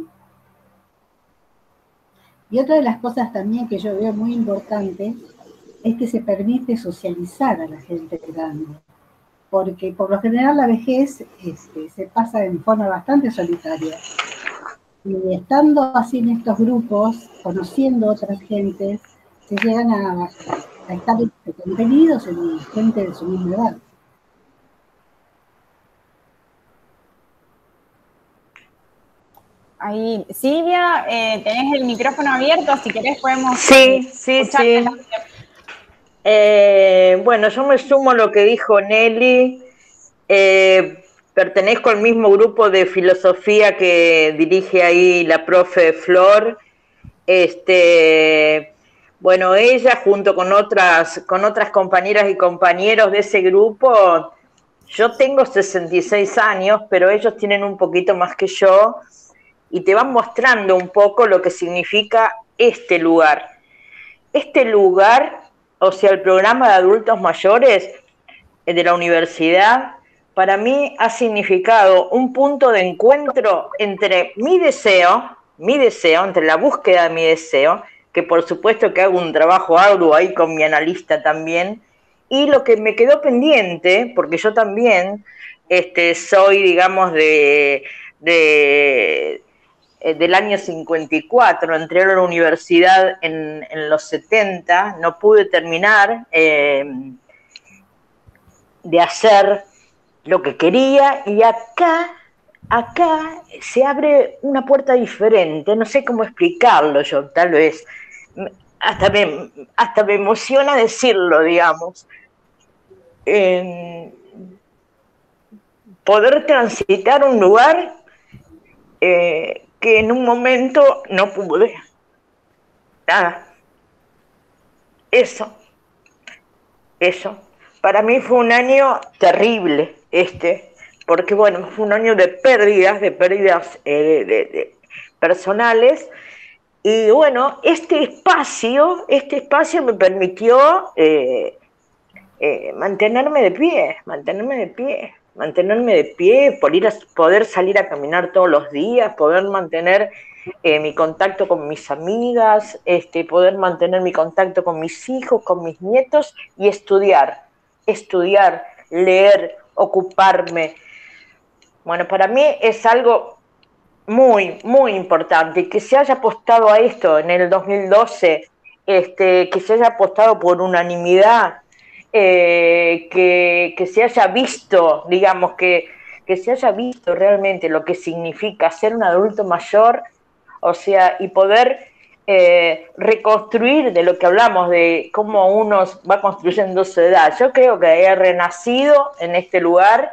Y otra de las cosas también que yo veo muy importante es que se permite socializar a la gente grande, porque por lo general la vejez se pasa en forma bastante solitaria. Y estando así en estos grupos, conociendo otras gentes, se llegan a estar contenidos en gente de su misma edad. Ahí, Silvia, tenés el micrófono abierto, si querés podemos... Sí. Bueno, yo me sumo a lo que dijo Nelly, pertenezco al mismo grupo de filosofía que dirige ahí la profe Flor. Bueno, ella junto con otras compañeras y compañeros de ese grupo, yo tengo 66 años, pero ellos tienen un poquito más que yo, y te van mostrando un poco lo que significa este lugar. Este lugar, o sea, el programa de adultos mayores de la universidad, para mí ha significado un punto de encuentro entre mi deseo, entre la búsqueda de mi deseo, que por supuesto que hago un trabajo arduo ahí con mi analista también, y lo que me quedó pendiente, porque yo también soy, digamos, del año 54, entré a la universidad en los 70, no pude terminar de hacer lo que quería, y acá se abre una puerta diferente, no sé cómo explicarlo yo, tal vez, hasta me emociona decirlo, digamos. poder transitar un lugar que en un momento no pude. Nada. Eso. Para mí fue un año terrible porque bueno, fue un año de pérdidas personales. Y bueno, este espacio me permitió mantenerme de pie, poder salir a caminar todos los días, poder mantener mi contacto con mis amigas, poder mantener mi contacto con mis hijos, con mis nietos y estudiar, leer, ocuparme. Bueno, para mí es algo muy, muy importante que se haya apostado a esto en el 2012, que se haya apostado por unanimidad, que se haya visto, digamos, que se haya visto realmente lo que significa ser un adulto mayor, o sea, y poder reconstruir de lo que hablamos, de cómo uno va construyendo su edad. Yo creo que he renacido en este lugar,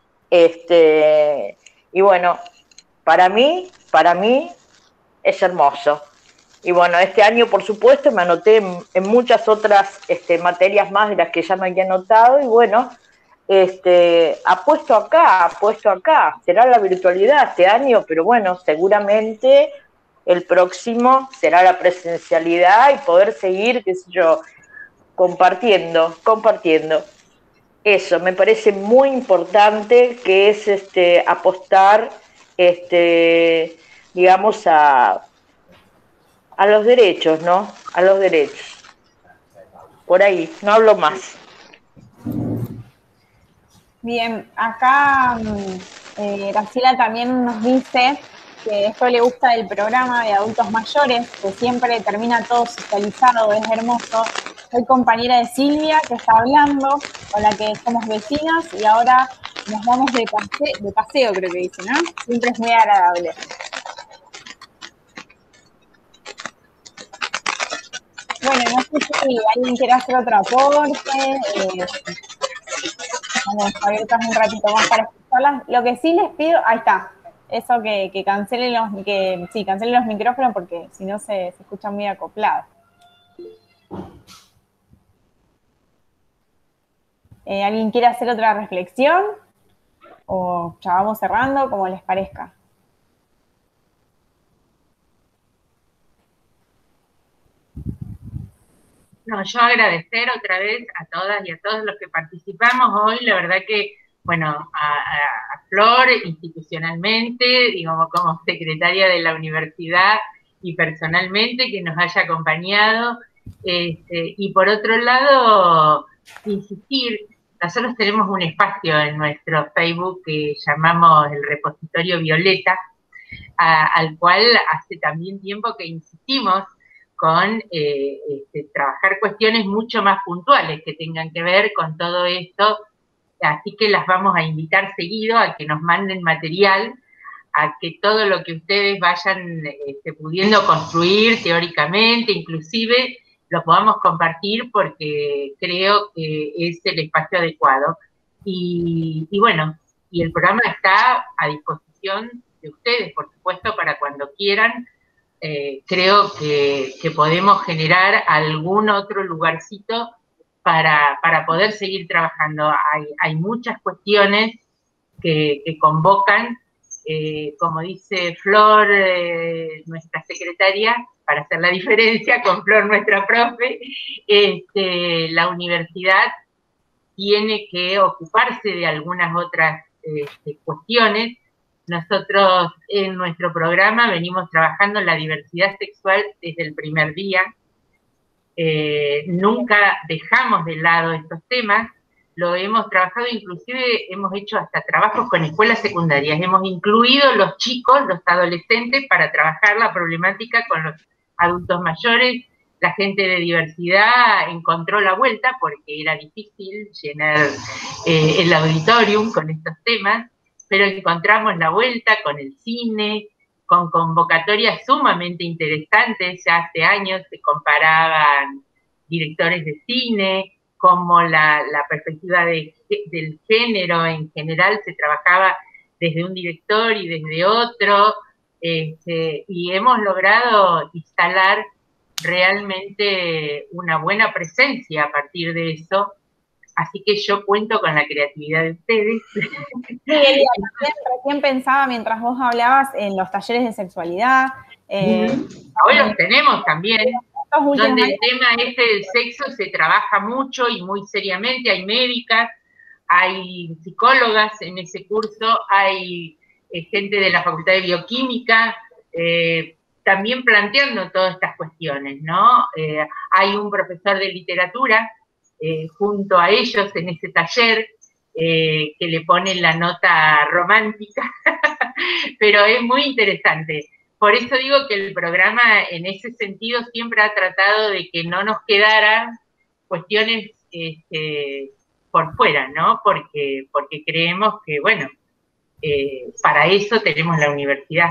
y bueno, para mí es hermoso. Y bueno, este año, por supuesto, me anoté en muchas otras materias más de las que ya me había anotado, y bueno, apuesto acá. Será la virtualidad este año, pero bueno, seguramente el próximo será la presencialidad y poder seguir, qué sé yo, compartiendo. Eso, me parece muy importante, que es apostar, digamos, a los derechos, ¿no? A los derechos. Por ahí, no hablo más. Bien, acá Graciela también nos dice que esto le gusta del programa de adultos mayores, que siempre termina todo socializado, es hermoso. Soy compañera de Silvia, que está hablando, con la que somos vecinas, y ahora nos vamos de paseo, creo que dice, ¿no? Siempre es muy agradable. Bueno, no sé si alguien quiere hacer otro aporte. Vamos abiertas un ratito más para escucharlas. Lo que sí les pido, ahí está, eso que cancelen los micrófonos, porque si no se escuchan muy acoplados. ¿Alguien quiere hacer otra reflexión? ¿O ya vamos cerrando, como les parezca? No, yo agradecer otra vez a todas y a todos los que participamos hoy. La verdad que, bueno, a Flor institucionalmente, digo, como secretaria de la universidad, y personalmente, que nos haya acompañado. Y por otro lado, insistir, nosotros tenemos un espacio en nuestro Facebook que llamamos el Repositorio Violeta, al cual hace también tiempo que insistimos con trabajar cuestiones mucho más puntuales que tengan que ver con todo esto, así que las vamos a invitar seguido a que nos manden material, a que todo lo que ustedes vayan pudiendo construir teóricamente, inclusive, lo podamos compartir, porque creo que es el espacio adecuado. Y bueno, y el programa está a disposición de ustedes, por supuesto, para cuando quieran. Creo que podemos generar algún otro lugarcito para poder seguir trabajando. Hay muchas cuestiones que convocan, como dice Flor, nuestra secretaria, para hacer la diferencia con Flor, nuestra profe, la universidad tiene que ocuparse de algunas otras cuestiones. Nosotros en nuestro programa venimos trabajando en la diversidad sexual desde el primer día. Nunca dejamos de lado estos temas, lo hemos trabajado, inclusive hemos hecho hasta trabajos con escuelas secundarias, hemos incluido los chicos, los adolescentes, para trabajar la problemática con los adultos mayores. La gente de diversidad encontró la vuelta porque era difícil llenar el auditorium con estos temas, pero encontramos la vuelta con el cine, con convocatorias sumamente interesantes. Ya hace años se comparaban directores de cine, como la perspectiva del género en general se trabajaba desde un director y desde otro, y hemos logrado instalar realmente una buena presencia a partir de eso. Así que yo cuento con la creatividad de ustedes. Sí, recién pensaba mientras vos hablabas en los talleres de sexualidad. Hoy los tenemos también, donde el tema del sexo se trabaja mucho y muy seriamente. Hay médicas, hay psicólogas en ese curso, hay gente de la Facultad de Bioquímica, también planteando todas estas cuestiones, ¿no? Hay un profesor de literatura junto a ellos en ese taller que le ponen la nota romántica, pero es muy interesante. Por eso digo que el programa en ese sentido siempre ha tratado de que no nos quedaran cuestiones por fuera, ¿no? Porque creemos que, bueno, para eso tenemos la universidad.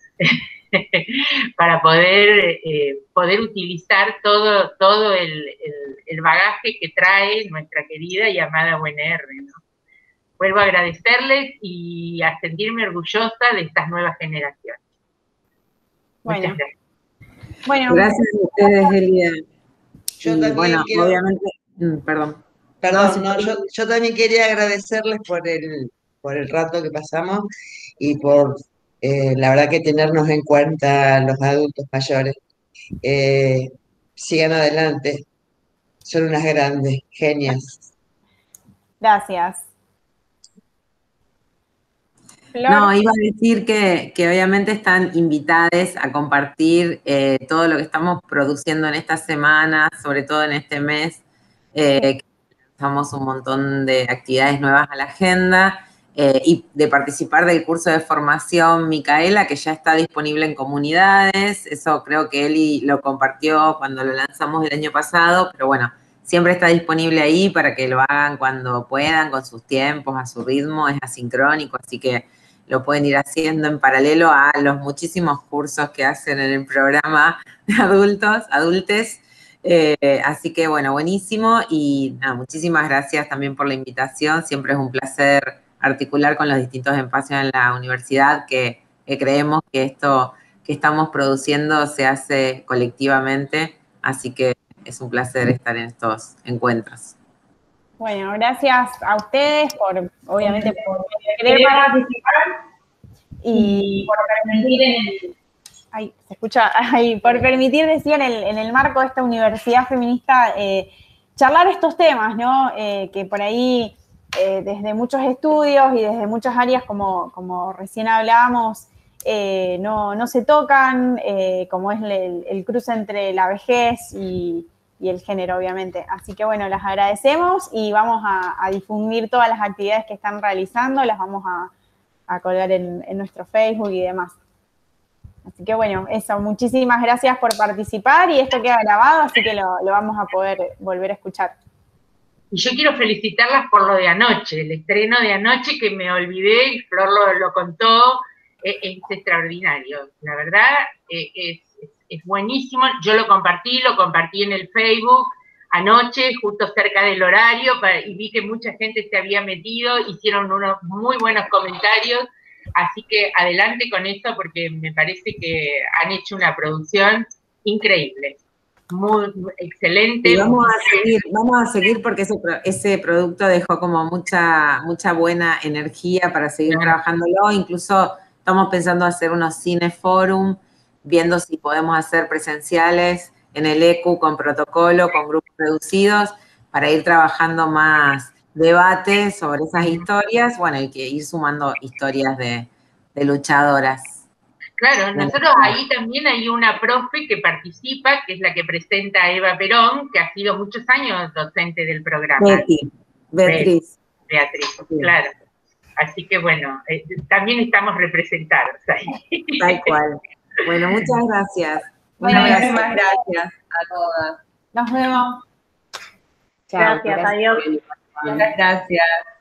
Para poder utilizar todo el bagaje que trae nuestra querida y amada UNR, ¿no? Vuelvo a agradecerles y a sentirme orgullosa de estas nuevas generaciones. Bueno. Muchas gracias. Bueno, gracias a ustedes, Elia. Yo también bueno, quiero... obviamente, perdón. Yo también quería agradecerles por el rato que pasamos y por la verdad que tenernos en cuenta los adultos mayores. Sigan adelante, son unas grandes genias. Gracias. Flor. No, iba a decir que obviamente están invitadas a compartir todo lo que estamos produciendo en esta semana, sobre todo en este mes, que lanzamos un montón de actividades nuevas a la agenda, y de participar del curso de formación Micaela, que ya está disponible en comunidades. Eso creo que Eli lo compartió cuando lo lanzamos el año pasado, pero bueno, siempre está disponible ahí para que lo hagan cuando puedan, con sus tiempos, a su ritmo, es asincrónico, así que lo pueden ir haciendo en paralelo a los muchísimos cursos que hacen en el programa de adultes. Así que, bueno, buenísimo. Y nada, muchísimas gracias también por la invitación. Siempre es un placer articular con los distintos espacios en la universidad, que creemos que esto que estamos produciendo se hace colectivamente. Así que es un placer estar en estos encuentros. Bueno, gracias a ustedes por, obviamente, por querer participar y por permitir se escucha, por permitir, decía, en el marco de esta universidad feminista, charlar estos temas, ¿no? Que por ahí, desde muchos estudios y desde muchas áreas, como recién hablábamos, no se tocan, como es el cruce entre la vejez y el género, obviamente. Así que, bueno, las agradecemos y vamos a difundir todas las actividades que están realizando, las vamos a colgar en nuestro Facebook y demás. Así que, bueno, eso, muchísimas gracias por participar y esto queda grabado, así que lo vamos a poder volver a escuchar. Y yo quiero felicitarlas por lo de anoche, el estreno de anoche que me olvidé y Flor lo contó, es extraordinario. La verdad, es buenísimo. Yo lo compartí en el Facebook anoche, justo cerca del horario, y vi que mucha gente se había metido, hicieron unos muy buenos comentarios, así que adelante con eso porque me parece que han hecho una producción increíble, muy excelente. Y vamos a seguir porque ese producto dejó como mucha buena energía para seguir trabajándolo. Incluso estamos pensando hacer unos cineforum, viendo si podemos hacer presenciales en el ECU con protocolo, con grupos reducidos, para ir trabajando más debate sobre esas historias, bueno, y que ir sumando historias de luchadoras. Claro, nosotros ahí también hay una profe que participa, que es la que presenta a Eva Perón, que ha sido muchos años docente del programa. Beatriz, sí. Claro. Así que bueno, también estamos representados ahí. Tal cual. Bueno, muchas gracias. Muchísimas gracias a todas. Nos vemos. Gracias, adiós. Gracias.